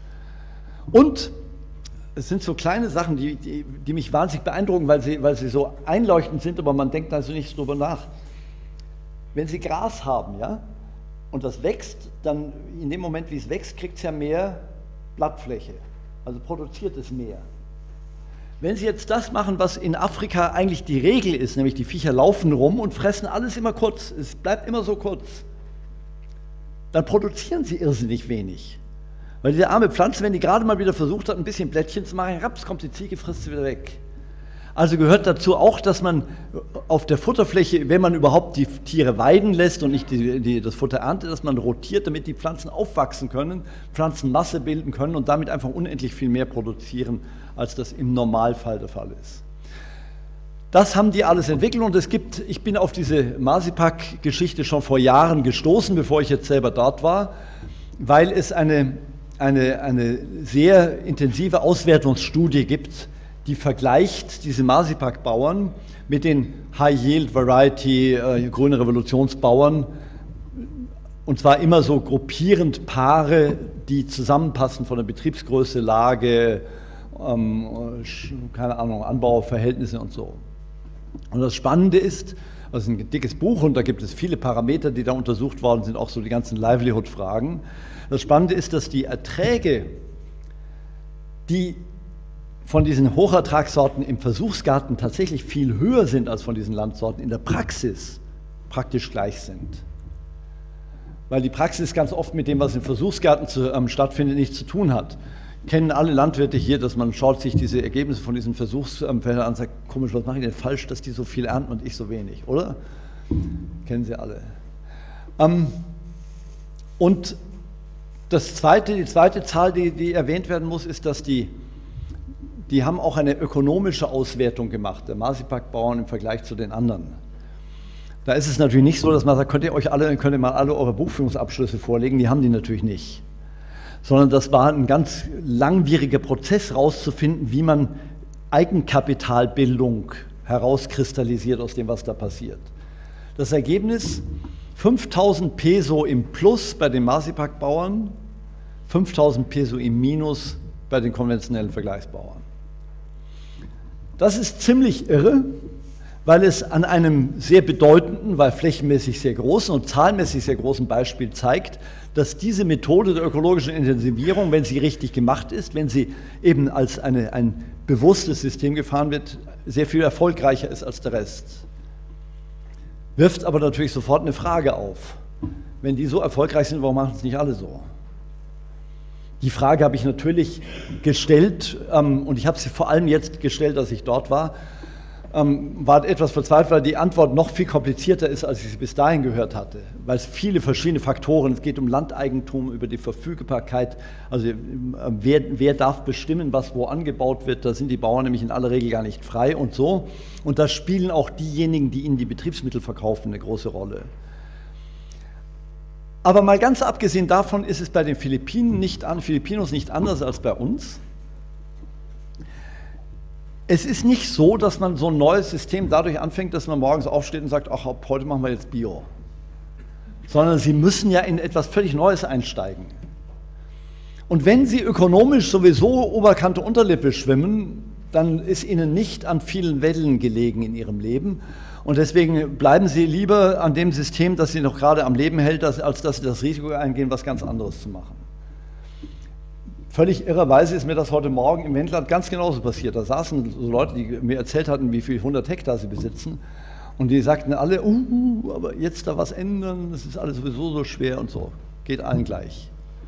Und es sind so kleine Sachen, die, die, die mich wahnsinnig beeindrucken, weil sie, weil sie so einleuchtend sind, aber man denkt also nicht drüber nach. Wenn Sie Gras haben, ja, und das wächst, dann in dem Moment, wie es wächst, kriegt es ja mehr Blattfläche, also produziert es mehr. Wenn Sie jetzt das machen, was in Afrika eigentlich die Regel ist, nämlich die Viecher laufen rum und fressen alles immer kurz, es bleibt immer so kurz, dann produzieren sie irrsinnig wenig. Weil diese arme Pflanze, wenn die gerade mal wieder versucht hat, ein bisschen Blättchen zu machen, raps, kommt die Ziege, frisst sie wieder weg. Also gehört dazu auch, dass man auf der Futterfläche, wenn man überhaupt die Tiere weiden lässt und nicht die, die, das Futter erntet, dass man rotiert, damit die Pflanzen aufwachsen können, Pflanzenmasse bilden können und damit einfach unendlich viel mehr produzieren, als das im Normalfall der Fall ist. Das haben die alles entwickelt und es gibt, ich bin auf diese Marsipak-Geschichte schon vor Jahren gestoßen, bevor ich jetzt selber dort war, weil es eine, eine, eine sehr intensive Auswertungsstudie gibt, die vergleicht diese Marsipak-Bauern mit den High-Yield-Variety, äh, grüne Revolutionsbauern, und zwar immer so gruppierend Paare, die zusammenpassen von der Betriebsgröße, Lage, ähm, keine Ahnung, Anbauverhältnisse und so. Und das Spannende ist, also ein dickes Buch und da gibt es viele Parameter, die da untersucht worden sind, auch so die ganzen Livelihood-Fragen. Das Spannende ist, dass die Erträge, die von diesen Hochertragssorten im Versuchsgarten tatsächlich viel höher sind als von diesen Landsorten, in der Praxis praktisch gleich sind. Weil die Praxis ganz oft mit dem, was im Versuchsgarten zu, ähm, stattfindet, nichts zu tun hat. Kennen alle Landwirte hier, dass man schaut sich diese Ergebnisse von diesen Versuchsfeldern an und sagt, komisch, was mache ich denn falsch, dass die so viel ernten und ich so wenig, oder? Kennen Sie alle. Ähm, und das zweite, die zweite Zahl, die, die erwähnt werden muss, ist, dass die Die haben auch eine ökonomische Auswertung gemacht, der Marsipak-Bauern im Vergleich zu den anderen. Da ist es natürlich nicht so, dass man sagt, könnt ihr euch alle, könnt ihr mal alle eure Buchführungsabschlüsse vorlegen, die haben die natürlich nicht. Sondern das war ein ganz langwieriger Prozess, herauszufinden, wie man Eigenkapitalbildung herauskristallisiert aus dem, was da passiert. Das Ergebnis, fünftausend Peso im Plus bei den Marsipak-Bauern, fünftausend Peso im Minus bei den konventionellen Vergleichsbauern. Das ist ziemlich irre, weil es an einem sehr bedeutenden, weil flächenmäßig sehr großen und zahlenmäßig sehr großen Beispiel zeigt, dass diese Methode der ökologischen Intensivierung, wenn sie richtig gemacht ist, wenn sie eben als eine, ein bewusstes System gefahren wird, sehr viel erfolgreicher ist als der Rest. Wirft aber natürlich sofort eine Frage auf. Wenn die so erfolgreich sind, warum machen es nicht alle so? Die Frage habe ich natürlich gestellt ähm, und ich habe sie vor allem jetzt gestellt, als ich dort war, ähm, war etwas verzweifelt, weil die Antwort noch viel komplizierter ist, als ich sie bis dahin gehört hatte, weil es viele verschiedene Faktoren, es geht um Landeigentum, über die Verfügbarkeit, also äh, wer, wer darf bestimmen, was wo angebaut wird, da sind die Bauern nämlich in aller Regel gar nicht frei und so, und da spielen auch diejenigen, die ihnen die Betriebsmittel verkaufen, eine große Rolle. Aber mal ganz abgesehen davon ist es bei den Philippinen nicht an, Filipinos nicht anders als bei uns. Es ist nicht so, dass man so ein neues System dadurch anfängt, dass man morgens aufsteht und sagt, ach, ab heute machen wir jetzt Bio. Sondern sie müssen ja in etwas völlig Neues einsteigen. Und wenn sie ökonomisch sowieso Oberkante Unterlippe schwimmen, dann ist ihnen nicht an vielen Wellen gelegen in ihrem Leben. Und deswegen bleiben sie lieber an dem System, das sie noch gerade am Leben hält, als dass sie das Risiko eingehen, was ganz anderes zu machen. Völlig irrerweise ist mir das heute Morgen im Wendland ganz genauso passiert. Da saßen so Leute, die mir erzählt hatten, wie viel hundert Hektar sie besitzen. Und die sagten alle, uh, aber jetzt da was ändern, das ist alles sowieso so schwer und so. Geht allen gleich.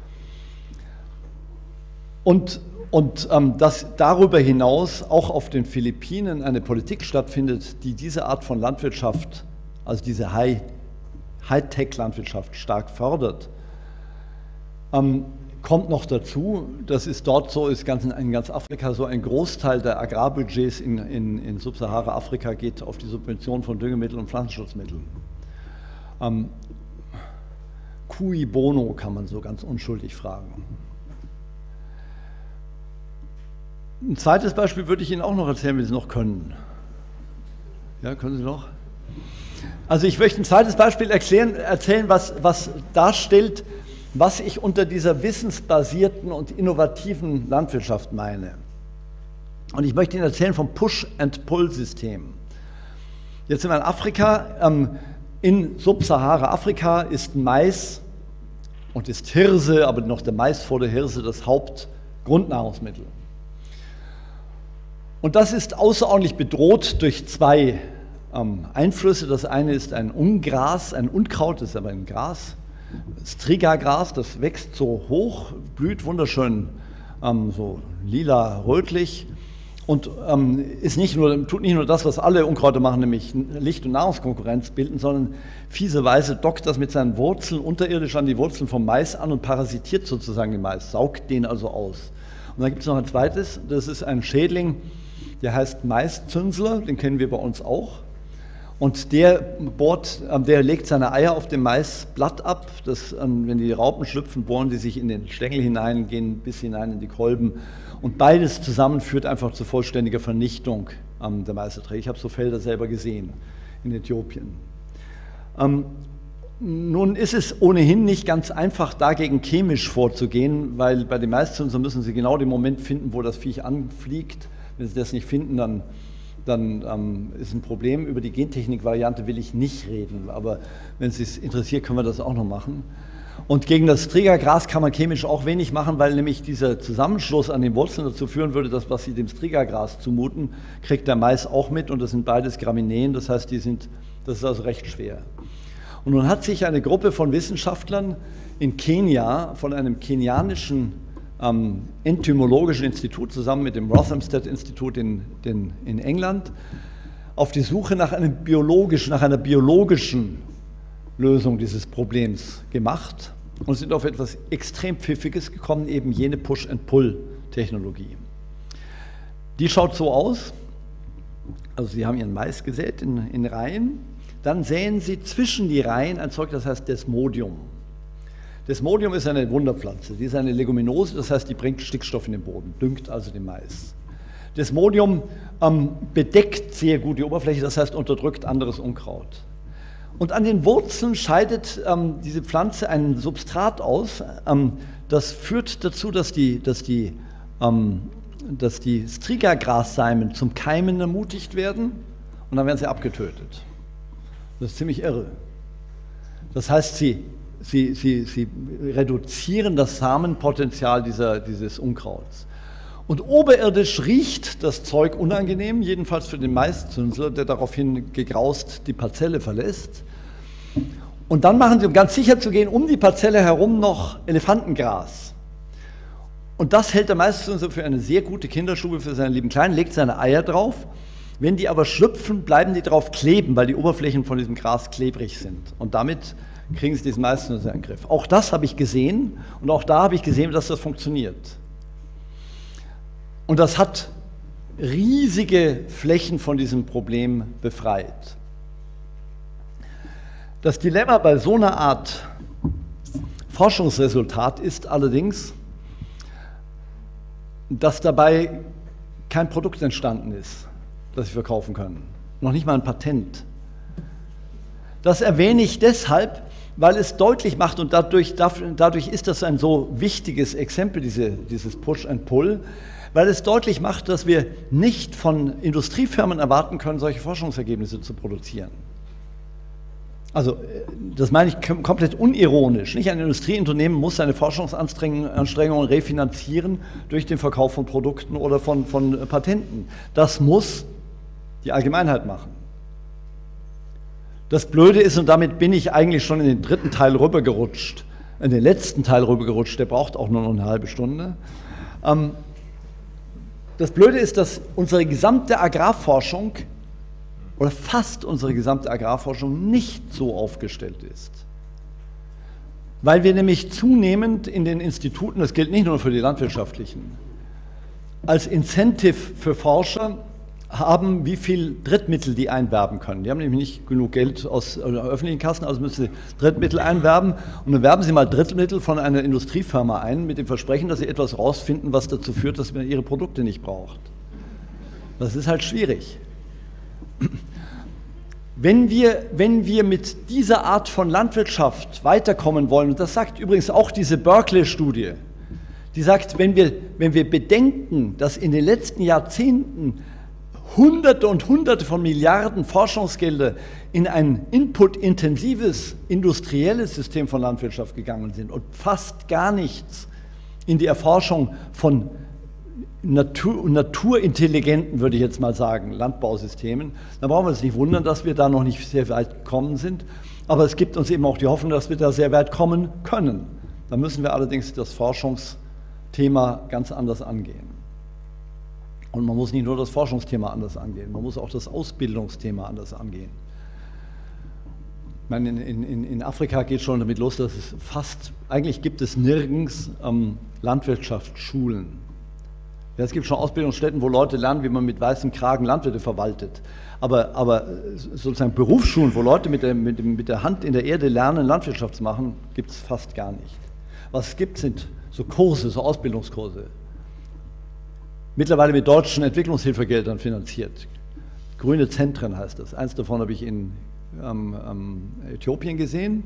Und Und ähm, dass darüber hinaus auch auf den Philippinen eine Politik stattfindet, die diese Art von Landwirtschaft, also diese High, Hightech-Landwirtschaft stark fördert, ähm, kommt noch dazu. Das ist dort so, ist ganz in, in ganz Afrika so, ein Großteil der Agrarbudgets in, in, in Subsahara-Afrika geht auf die Subvention von Düngemitteln und Pflanzenschutzmitteln. Ähm, cui bono kann man so ganz unschuldig fragen. Ein zweites Beispiel würde ich Ihnen auch noch erzählen, wenn Sie es noch können. Ja, können Sie noch? Also ich möchte ein zweites Beispiel erklären, erzählen, was, was darstellt, was ich unter dieser wissensbasierten und innovativen Landwirtschaft meine. Und ich möchte Ihnen erzählen vom Push-and-Pull-System. Jetzt sind wir in Afrika. In Subsahara-Afrika ist Mais und ist Hirse, aber noch der Mais vor der Hirse, das Hauptgrundnahrungsmittel. Und das ist außerordentlich bedroht durch zwei ähm, Einflüsse. Das eine ist ein Ungras, ein Unkraut, das ist aber ein Gras, das Trigagras, das wächst so hoch, blüht wunderschön ähm, so lila-rötlich und ähm, ist nicht nur, tut nicht nur das, was alle Unkräuter machen, nämlich Licht- und Nahrungskonkurrenz bilden, sondern fieserweise dockt das mit seinen Wurzeln unterirdisch an die Wurzeln vom Mais an und parasitiert sozusagen den Mais, saugt den also aus. Und dann gibt es noch ein zweites, das ist ein Schädling, der heißt Maiszünsler, den kennen wir bei uns auch. Und der bohrt, der legt seine Eier auf dem Maisblatt ab. Das, wenn die Raupen schlüpfen, bohren die sich in den Stängel hinein, gehen bis hinein in die Kolben. Und beides zusammen führt einfach zu vollständiger Vernichtung der Maiserträge. Ich habe so Felder selber gesehen in Äthiopien. Ähm, nun ist es ohnehin nicht ganz einfach, dagegen chemisch vorzugehen, weil bei den Maiszünsler müssen Sie genau den Moment finden, wo das Viech anfliegt. Wenn Sie das nicht finden, dann dann ähm, ist ein Problem. Über die Gentechnik-Variante will ich nicht reden, aber wenn es Sie interessiert, können wir das auch noch machen. Und gegen das Striga-Gras kann man chemisch auch wenig machen, weil nämlich dieser Zusammenschluss an den Wurzeln dazu führen würde, dass was Sie dem Striga-Gras zumuten, kriegt der Mais auch mit und das sind beides Gramineen, das heißt, die sind, das ist also recht schwer. Und nun hat sich eine Gruppe von Wissenschaftlern in Kenia von einem kenianischen am Entomologischen Institut zusammen mit dem Rothamsted-Institut in, in, in England auf die Suche nach, einem biologischen, nach einer biologischen Lösung dieses Problems gemacht und sind auf etwas extrem Pfiffiges gekommen, eben jene Push-and-Pull-Technologie. Die schaut so aus, also Sie haben Ihren Mais gesät in, in Reihen, dann säen Sie zwischen die Reihen ein Zeug, das heißt Desmodium. Desmodium ist eine Wunderpflanze, die ist eine Leguminose, das heißt, die bringt Stickstoff in den Boden, düngt also den Mais. Desmodium ähm, bedeckt sehr gut die Oberfläche, das heißt, unterdrückt anderes Unkraut. Und an den Wurzeln scheidet ähm, diese Pflanze ein Substrat aus, ähm, das führt dazu, dass die, dass die, ähm, dass die Striga-Grassamen zum Keimen ermutigt werden und dann werden sie abgetötet. Das ist ziemlich irre. Das heißt, sie Sie, sie, sie reduzieren das Samenpotenzial dieser, dieses Unkrauts. Und oberirdisch riecht das Zeug unangenehm, jedenfalls für den Maiszünsler, der daraufhin gegraust die Parzelle verlässt. Und dann machen sie, um ganz sicher zu gehen, um die Parzelle herum noch Elefantengras. Und das hält der Maiszünsler für eine sehr gute Kinderstube für seine lieben Kleinen, legt seine Eier drauf. Wenn die aber schlüpfen, bleiben die drauf kleben, weil die Oberflächen von diesem Gras klebrig sind. Und damit kriegen Sie diesen Maiszünsler in den Griff. Auch das habe ich gesehen und auch da habe ich gesehen, dass das funktioniert. Und das hat riesige Flächen von diesem Problem befreit. Das Dilemma bei so einer Art Forschungsresultat ist allerdings, dass dabei kein Produkt entstanden ist, das Sie verkaufen können. Noch nicht mal ein Patent. Das erwähne ich deshalb, weil es deutlich macht, und dadurch, dadurch ist das ein so wichtiges Exempel, diese, dieses Push and Pull, weil es deutlich macht, dass wir nicht von Industriefirmen erwarten können, solche Forschungsergebnisse zu produzieren. Also das meine ich komplett unironisch. Nicht? Ein Industrieunternehmen muss seine Forschungsanstrengungen refinanzieren durch den Verkauf von Produkten oder von, von Patenten. Das muss die Allgemeinheit machen. Das Blöde ist, und damit bin ich eigentlich schon in den dritten Teil rübergerutscht, in den letzten Teil rübergerutscht, der braucht auch nur noch eine halbe Stunde. Ähm, das Blöde ist, dass unsere gesamte Agrarforschung oder fast unsere gesamte Agrarforschung nicht so aufgestellt ist. Weil wir nämlich zunehmend in den Instituten, das gilt nicht nur für die landwirtschaftlichen, als Incentive für Forscher haben, wie viel Drittmittel die einwerben können. Die haben nämlich nicht genug Geld aus öffentlichen Kassen, also müssen sie Drittmittel einwerben. Und dann werben sie mal Drittmittel von einer Industriefirma ein, mit dem Versprechen, dass sie etwas rausfinden, was dazu führt, dass man ihre Produkte nicht braucht. Das ist halt schwierig. Wenn wir, wenn wir mit dieser Art von Landwirtschaft weiterkommen wollen, und das sagt übrigens auch diese Berkeley-Studie, die sagt, wenn wir, wenn wir bedenken, dass in den letzten Jahrzehnten Hunderte und Hunderte von Milliarden Forschungsgelder in ein inputintensives, industrielles System von Landwirtschaft gegangen sind und fast gar nichts in die Erforschung von Natur, naturintelligenten, würde ich jetzt mal sagen, Landbausystemen, dann brauchen wir uns nicht wundern, dass wir da noch nicht sehr weit gekommen sind. Aber es gibt uns eben auch die Hoffnung, dass wir da sehr weit kommen können. Da müssen wir allerdings das Forschungsthema ganz anders angehen. Und man muss nicht nur das Forschungsthema anders angehen, man muss auch das Ausbildungsthema anders angehen. Ich meine, in, in, in Afrika geht schon damit los, dass es fast, eigentlich gibt es nirgends ähm, Landwirtschaftsschulen. Ja, es gibt schon Ausbildungsstätten, wo Leute lernen, wie man mit weißem Kragen Landwirte verwaltet. Aber, aber sozusagen Berufsschulen, wo Leute mit der, mit, mit der Hand in der Erde lernen, Landwirtschaft zu machen, gibt es fast gar nicht. Was es gibt, sind so Kurse, so Ausbildungskurse. Mittlerweile mit deutschen Entwicklungshilfegeldern finanziert. Grüne Zentren heißt das. Eins davon habe ich in ähm, ähm, Äthiopien gesehen.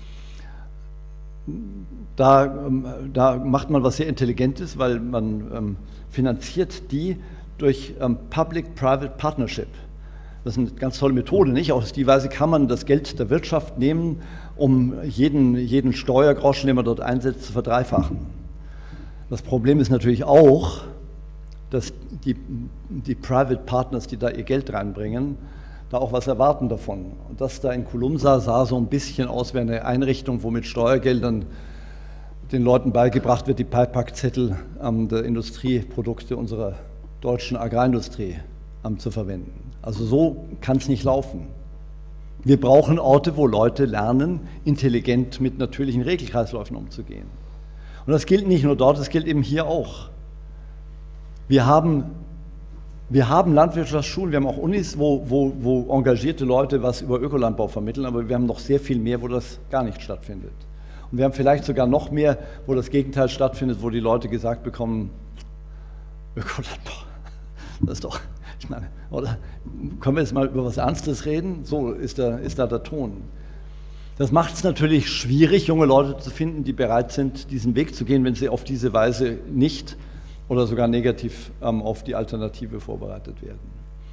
Da, ähm, da macht man was sehr Intelligentes, weil man ähm, finanziert die durch ähm, Public-Private Partnership. Das ist eine ganz tolle Methode, nicht? Auf die Weise kann man das Geld der Wirtschaft nehmen, um jeden, jeden Steuergroschen, den man dort einsetzt, zu verdreifachen. Das Problem ist natürlich auch, dass die, die Private Partners, die da ihr Geld reinbringen, da auch was erwarten davon. Und das da in Kulumsa sah so ein bisschen aus wie eine Einrichtung, wo mit Steuergeldern den Leuten beigebracht wird, die Beipackzettel ähm, der Industrieprodukte unserer deutschen Agrarindustrie ähm, zu verwenden. Also so kann es nicht laufen. Wir brauchen Orte, wo Leute lernen, intelligent mit natürlichen Regelkreisläufen umzugehen. Und das gilt nicht nur dort, das gilt eben hier auch. Wir haben, wir haben Landwirtschaftsschulen, wir haben auch Unis, wo, wo, wo engagierte Leute was über Ökolandbau vermitteln, aber wir haben noch sehr viel mehr, wo das gar nicht stattfindet. Und wir haben vielleicht sogar noch mehr, wo das Gegenteil stattfindet, wo die Leute gesagt bekommen, Ökolandbau, das ist doch, ich meine, oder können wir jetzt mal über was Ernstes reden? So ist da, ist da der Ton. Das macht es natürlich schwierig, junge Leute zu finden, die bereit sind, diesen Weg zu gehen, wenn sie auf diese Weise nicht oder sogar negativ ähm, auf die Alternative vorbereitet werden.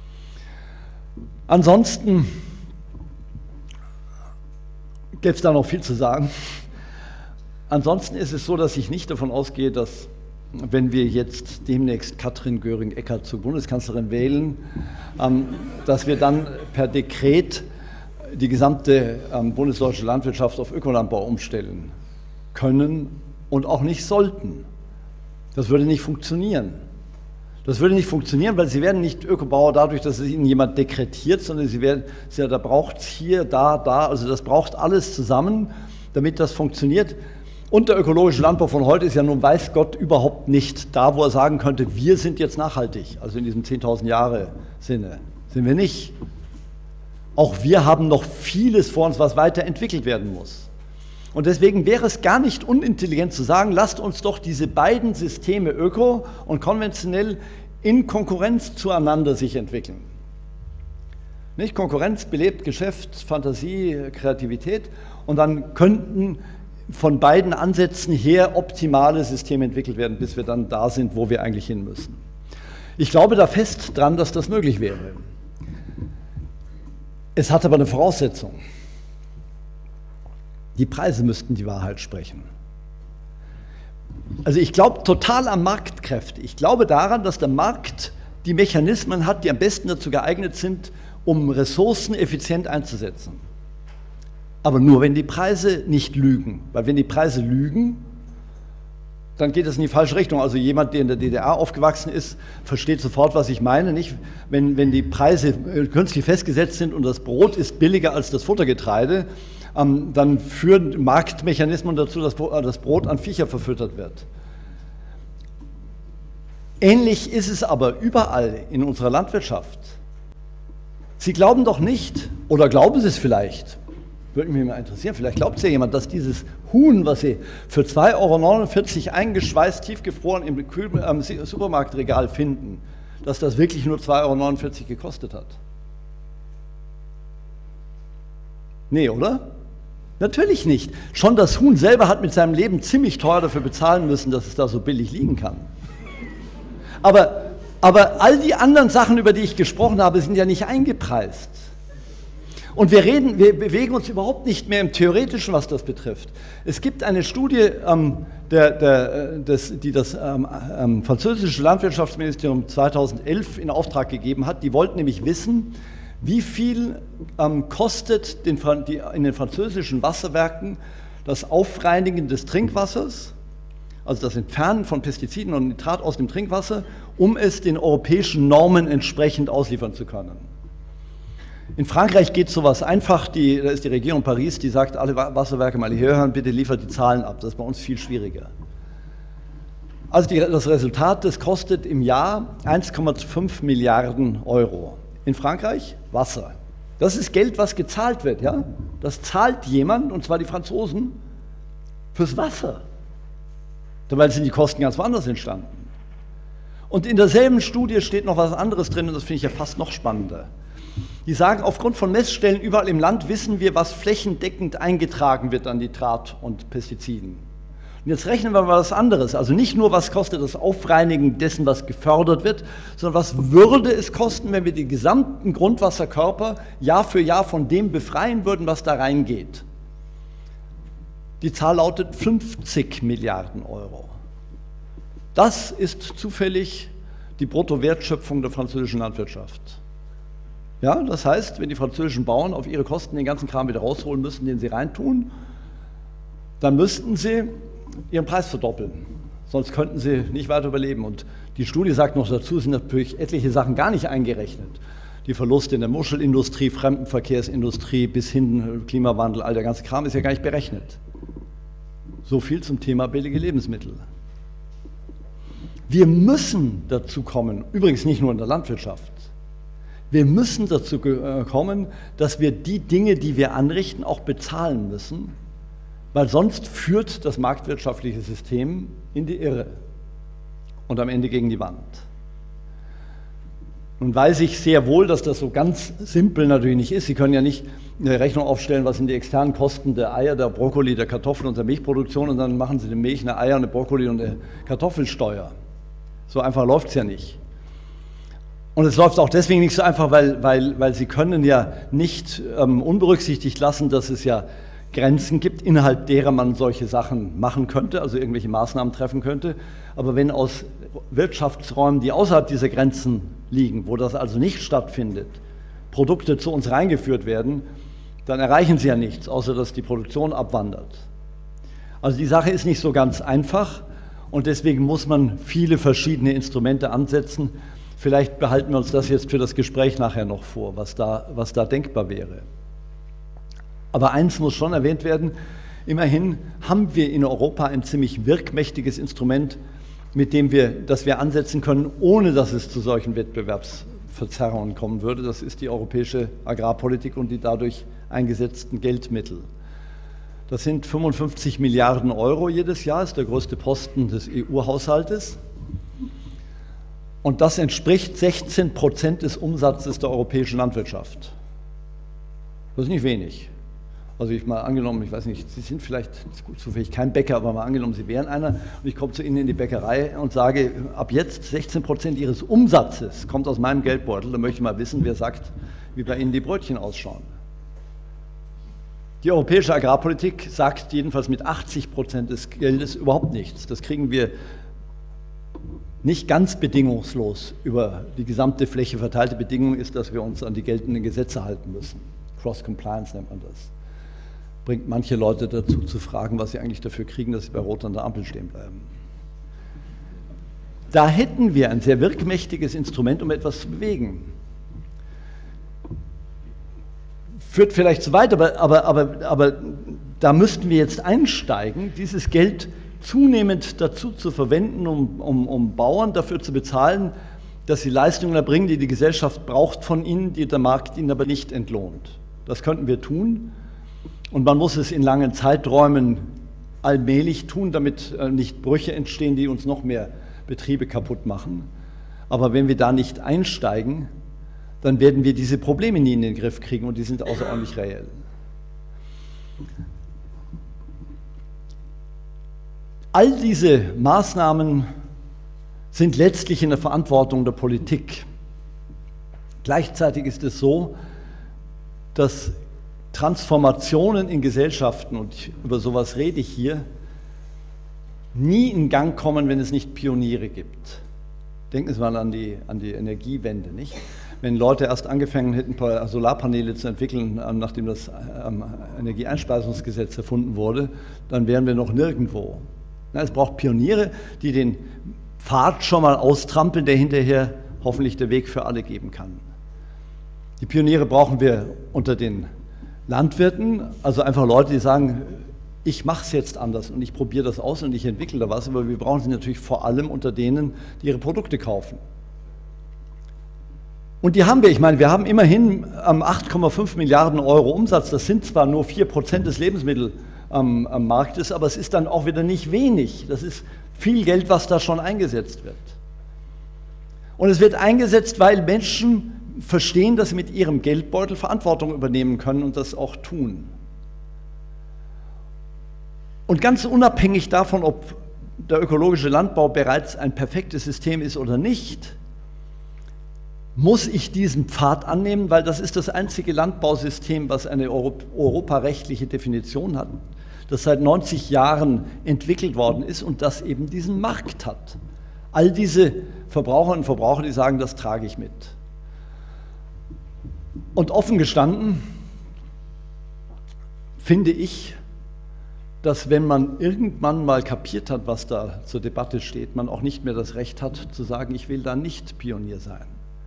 Ansonsten gäbe es da noch viel zu sagen. Ansonsten ist es so, dass ich nicht davon ausgehe, dass, wenn wir jetzt demnächst Katrin Göring-Eckardt zur Bundeskanzlerin wählen, ähm, dass wir dann per Dekret die gesamte ähm, bundesdeutsche Landwirtschaft auf Ökolandbau umstellen können und auch nicht sollten. Das würde nicht funktionieren. Das würde nicht funktionieren, weil sie werden nicht Ökobauer dadurch, dass es ihnen jemand dekretiert, sondern sie werden, ja, da braucht es hier, da, da, also das braucht alles zusammen, damit das funktioniert. Und der ökologische Landbau von heute ist ja nun, weiß Gott, überhaupt nicht da, wo er sagen könnte, wir sind jetzt nachhaltig, also in diesem zehntausend Jahre Sinne. Sind wir nicht. Auch wir haben noch vieles vor uns, was weiterentwickelt werden muss. Und deswegen wäre es gar nicht unintelligent zu sagen, lasst uns doch diese beiden Systeme, öko und konventionell, in Konkurrenz zueinander sich entwickeln. Nicht? Konkurrenz belebt Geschäft, Fantasie, Kreativität, und dann könnten von beiden Ansätzen her optimale Systeme entwickelt werden, bis wir dann da sind, wo wir eigentlich hin müssen. Ich glaube da fest dran, dass das möglich wäre. Es hat aber eine Voraussetzung. Die Preise müssten die Wahrheit sprechen. Also ich glaube total an Marktkräfte. Ich glaube daran, dass der Markt die Mechanismen hat, die am besten dazu geeignet sind, um Ressourcen effizient einzusetzen. Aber nur, wenn die Preise nicht lügen. Weil wenn die Preise lügen, dann geht es in die falsche Richtung. Also jemand, der in der D D R aufgewachsen ist, versteht sofort, was ich meine. Nicht? Wenn, wenn die Preise künstlich festgesetzt sind und das Brot ist billiger als das Futtergetreide, ähm, dann führen Marktmechanismen dazu, dass das Brot an Viecher verfüttert wird. Ähnlich ist es aber überall in unserer Landwirtschaft. Sie glauben doch nicht, oder glauben Sie es vielleicht, würde mich mal interessieren, vielleicht glaubt es ja jemand, dass dieses Huhn, was Sie für zwei Euro neunundvierzig eingeschweißt, tiefgefroren im Kühl ähm, Supermarktregal finden, dass das wirklich nur zwei Euro neunundvierzig gekostet hat. Nee, oder? Natürlich nicht. Schon das Huhn selber hat mit seinem Leben ziemlich teuer dafür bezahlen müssen, dass es da so billig liegen kann. Aber, aber all die anderen Sachen, über die ich gesprochen habe, sind ja nicht eingepreist. Und wir reden, wir bewegen uns überhaupt nicht mehr im Theoretischen, was das betrifft. Es gibt eine Studie, ähm, der, der, des, die das ähm, ähm, französische Landwirtschaftsministerium zweitausendelf in Auftrag gegeben hat. Die wollten nämlich wissen, wie viel ähm, kostet den, die, in den französischen Wasserwerken das Aufreinigen des Trinkwassers, also das Entfernen von Pestiziden und Nitrat aus dem Trinkwasser, um es den europäischen Normen entsprechend ausliefern zu können. In Frankreich geht sowas einfach, die, da ist die Regierung Paris, die sagt, alle Wasserwerke mal hierher hören, bitte liefert die Zahlen ab. Das ist bei uns viel schwieriger. Also die, das Resultat, das kostet im Jahr eins Komma fünf Milliarden Euro. In Frankreich Wasser. Das ist Geld, was gezahlt wird, ja? Das zahlt jemand, und zwar die Franzosen, fürs Wasser. Dabei sind die Kosten ganz woanders entstanden. Und in derselben Studie steht noch was anderes drin, und das finde ich ja fast noch spannender. Die sagen, aufgrund von Messstellen überall im Land wissen wir, was flächendeckend eingetragen wird an Nitrat und Pestiziden. Und jetzt rechnen wir mal was anderes, also nicht nur, was kostet das Aufreinigen dessen, was gefördert wird, sondern was würde es kosten, wenn wir die gesamten Grundwasserkörper Jahr für Jahr von dem befreien würden, was da reingeht. Die Zahl lautet fünfzig Milliarden Euro. Das ist zufällig die Bruttowertschöpfung der französischen Landwirtschaft. Ja, das heißt, wenn die französischen Bauern auf ihre Kosten den ganzen Kram wieder rausholen müssten, den sie reintun, dann müssten sie ihren Preis verdoppeln. Sonst könnten sie nicht weiter überleben. Und die Studie sagt noch dazu, sind natürlich etliche Sachen gar nicht eingerechnet. Die Verluste in der Muschelindustrie, Fremdenverkehrsindustrie bis hin Klimawandel, all der ganze Kram ist ja gar nicht berechnet. So viel zum Thema billige Lebensmittel. Wir müssen dazu kommen, übrigens nicht nur in der Landwirtschaft, wir müssen dazu kommen, dass wir die Dinge, die wir anrichten, auch bezahlen müssen, weil sonst führt das marktwirtschaftliche System in die Irre und am Ende gegen die Wand. Nun weiß ich sehr wohl, dass das so ganz simpel natürlich nicht ist. Sie können ja nicht eine Rechnung aufstellen, was sind die externen Kosten der Eier, der Brokkoli, der Kartoffeln und der Milchproduktion, und dann machen Sie eine Milch, eine Eier, eine Brokkoli und eine Kartoffelsteuer. So einfach läuft es ja nicht. Und es läuft auch deswegen nicht so einfach, weil, weil, weil Sie können ja nicht ähm, unberücksichtigt lassen, dass es ja Grenzen gibt, innerhalb derer man solche Sachen machen könnte, also irgendwelche Maßnahmen treffen könnte. Aber wenn aus Wirtschaftsräumen, die außerhalb dieser Grenzen liegen, wo das also nicht stattfindet, Produkte zu uns reingeführt werden, dann erreichen sie ja nichts, außer dass die Produktion abwandert. Also die Sache ist nicht so ganz einfach, und deswegen muss man viele verschiedene Instrumente ansetzen. Vielleicht behalten wir uns das jetzt für das Gespräch nachher noch vor, was da, was da denkbar wäre. Aber eins muss schon erwähnt werden, immerhin haben wir in Europa ein ziemlich wirkmächtiges Instrument, mit dem wir, das wir ansetzen können, ohne dass es zu solchen Wettbewerbsverzerrungen kommen würde. Das ist die europäische Agrarpolitik und die dadurch eingesetzten Geldmittel. Das sind fünfundfünfzig Milliarden Euro jedes Jahr, ist der größte Posten des E U-Haushaltes. Und das entspricht sechzehn Prozent des Umsatzes der europäischen Landwirtschaft. Das ist nicht wenig. Also ich mal angenommen, ich weiß nicht, Sie sind vielleicht zufällig kein Bäcker, aber mal angenommen, Sie wären einer, und ich komme zu Ihnen in die Bäckerei und sage, ab jetzt sechzehn Prozent Ihres Umsatzes kommt aus meinem Geldbeutel, dann möchte ich mal wissen, wer sagt, wie bei Ihnen die Brötchen ausschauen. Die europäische Agrarpolitik sagt jedenfalls mit achtzig Prozent des Geldes überhaupt nichts. Das kriegen wir nicht ganz bedingungslos über die gesamte Fläche verteilte. Bedingung ist, dass wir uns an die geltenden Gesetze halten müssen. Cross-Compliance nennt man das. Bringt manche Leute dazu zu fragen, was sie eigentlich dafür kriegen, dass sie bei Rot an der Ampel stehen bleiben. Da hätten wir ein sehr wirkmächtiges Instrument, um etwas zu bewegen. Führt vielleicht zu weit, aber, aber, aber, aber da müssten wir jetzt einsteigen, dieses Geld zunehmend dazu zu verwenden, um, um, um Bauern dafür zu bezahlen, dass sie Leistungen erbringen, die die Gesellschaft braucht von ihnen, die der Markt ihnen aber nicht entlohnt. Das könnten wir tun, und man muss es in langen Zeiträumen allmählich tun, damit nicht Brüche entstehen, die uns noch mehr Betriebe kaputt machen. Aber wenn wir da nicht einsteigen, dann werden wir diese Probleme nie in den Griff kriegen, und die sind außerordentlich reell. All diese Maßnahmen sind letztlich in der Verantwortung der Politik. Gleichzeitig ist es so, dass Transformationen in Gesellschaften, und über sowas rede ich hier, nie in Gang kommen, wenn es nicht Pioniere gibt. Denken Sie mal an die, an die Energiewende, nicht? Wenn Leute erst angefangen hätten, Solarpaneele zu entwickeln, nachdem das Energieeinspeisungsgesetz erfunden wurde, dann wären wir noch nirgendwo. Es braucht Pioniere, die den Pfad schon mal austrampeln, der hinterher hoffentlich der Weg für alle geben kann. Die Pioniere brauchen wir unter den Landwirten, also einfach Leute, die sagen, ich mache es jetzt anders und ich probiere das aus und ich entwickle da was, aber wir brauchen sie natürlich vor allem unter denen, die ihre Produkte kaufen. Und die haben wir, ich meine, wir haben immerhin acht Komma fünf Milliarden Euro Umsatz, das sind zwar nur vier Prozent des Lebensmittelmarktes, aber es ist dann auch wieder nicht wenig, das ist viel Geld, was da schon eingesetzt wird. Und es wird eingesetzt, weil Menschen verstehen, dass sie mit ihrem Geldbeutel Verantwortung übernehmen können und das auch tun. Und ganz unabhängig davon, ob der ökologische Landbau bereits ein perfektes System ist oder nicht, muss ich diesen Pfad annehmen, weil das ist das einzige Landbausystem, was eine europarechtliche Definition hat, das seit neunzig Jahren entwickelt worden ist und das eben diesen Markt hat. All diese Verbraucherinnen und Verbraucher, die sagen, das trage ich mit. Und offen gestanden finde ich, dass wenn man irgendwann mal kapiert hat, was da zur Debatte steht, man auch nicht mehr das Recht hat zu sagen, ich will da nicht Pionier sein.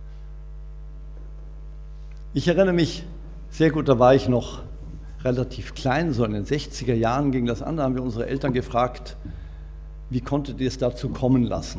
Ich erinnere mich sehr gut, da war ich noch relativ klein, so in den sechziger Jahren ging das an, da haben wir unsere Eltern gefragt, wie konntet ihr es dazu kommen lassen?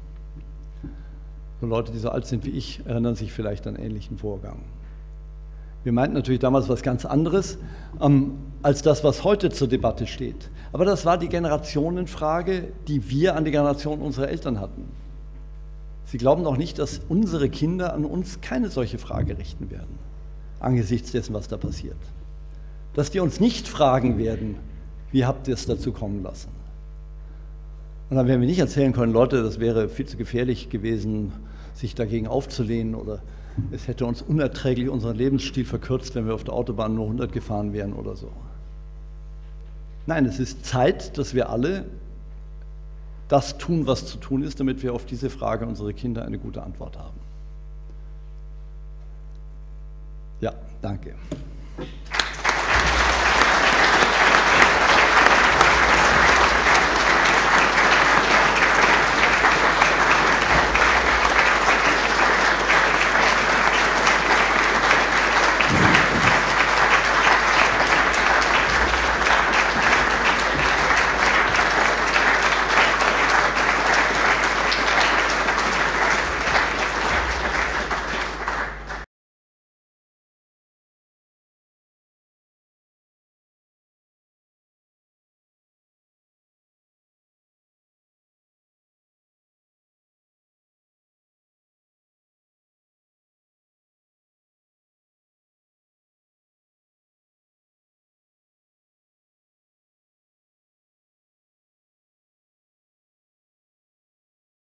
So Leute, die so alt sind wie ich, erinnern sich vielleicht an einen ähnlichen Vorgang. Wir meinten natürlich damals was ganz anderes, ähm, als das, was heute zur Debatte steht. Aber das war die Generationenfrage, die wir an die Generation unserer Eltern hatten. Sie glauben doch nicht, dass unsere Kinder an uns keine solche Frage richten werden, angesichts dessen, was da passiert. Dass die uns nicht fragen werden, wie habt ihr es dazu kommen lassen? Und dann werden wir nicht erzählen können, Leute, das wäre viel zu gefährlich gewesen, sich dagegen aufzulehnen oder es hätte uns unerträglich unseren Lebensstil verkürzt, wenn wir auf der Autobahn nur hundert gefahren wären oder so. Nein, es ist Zeit, dass wir alle das tun, was zu tun ist, damit wir auf diese Frage unserer Kinder eine gute Antwort haben. Ja, danke.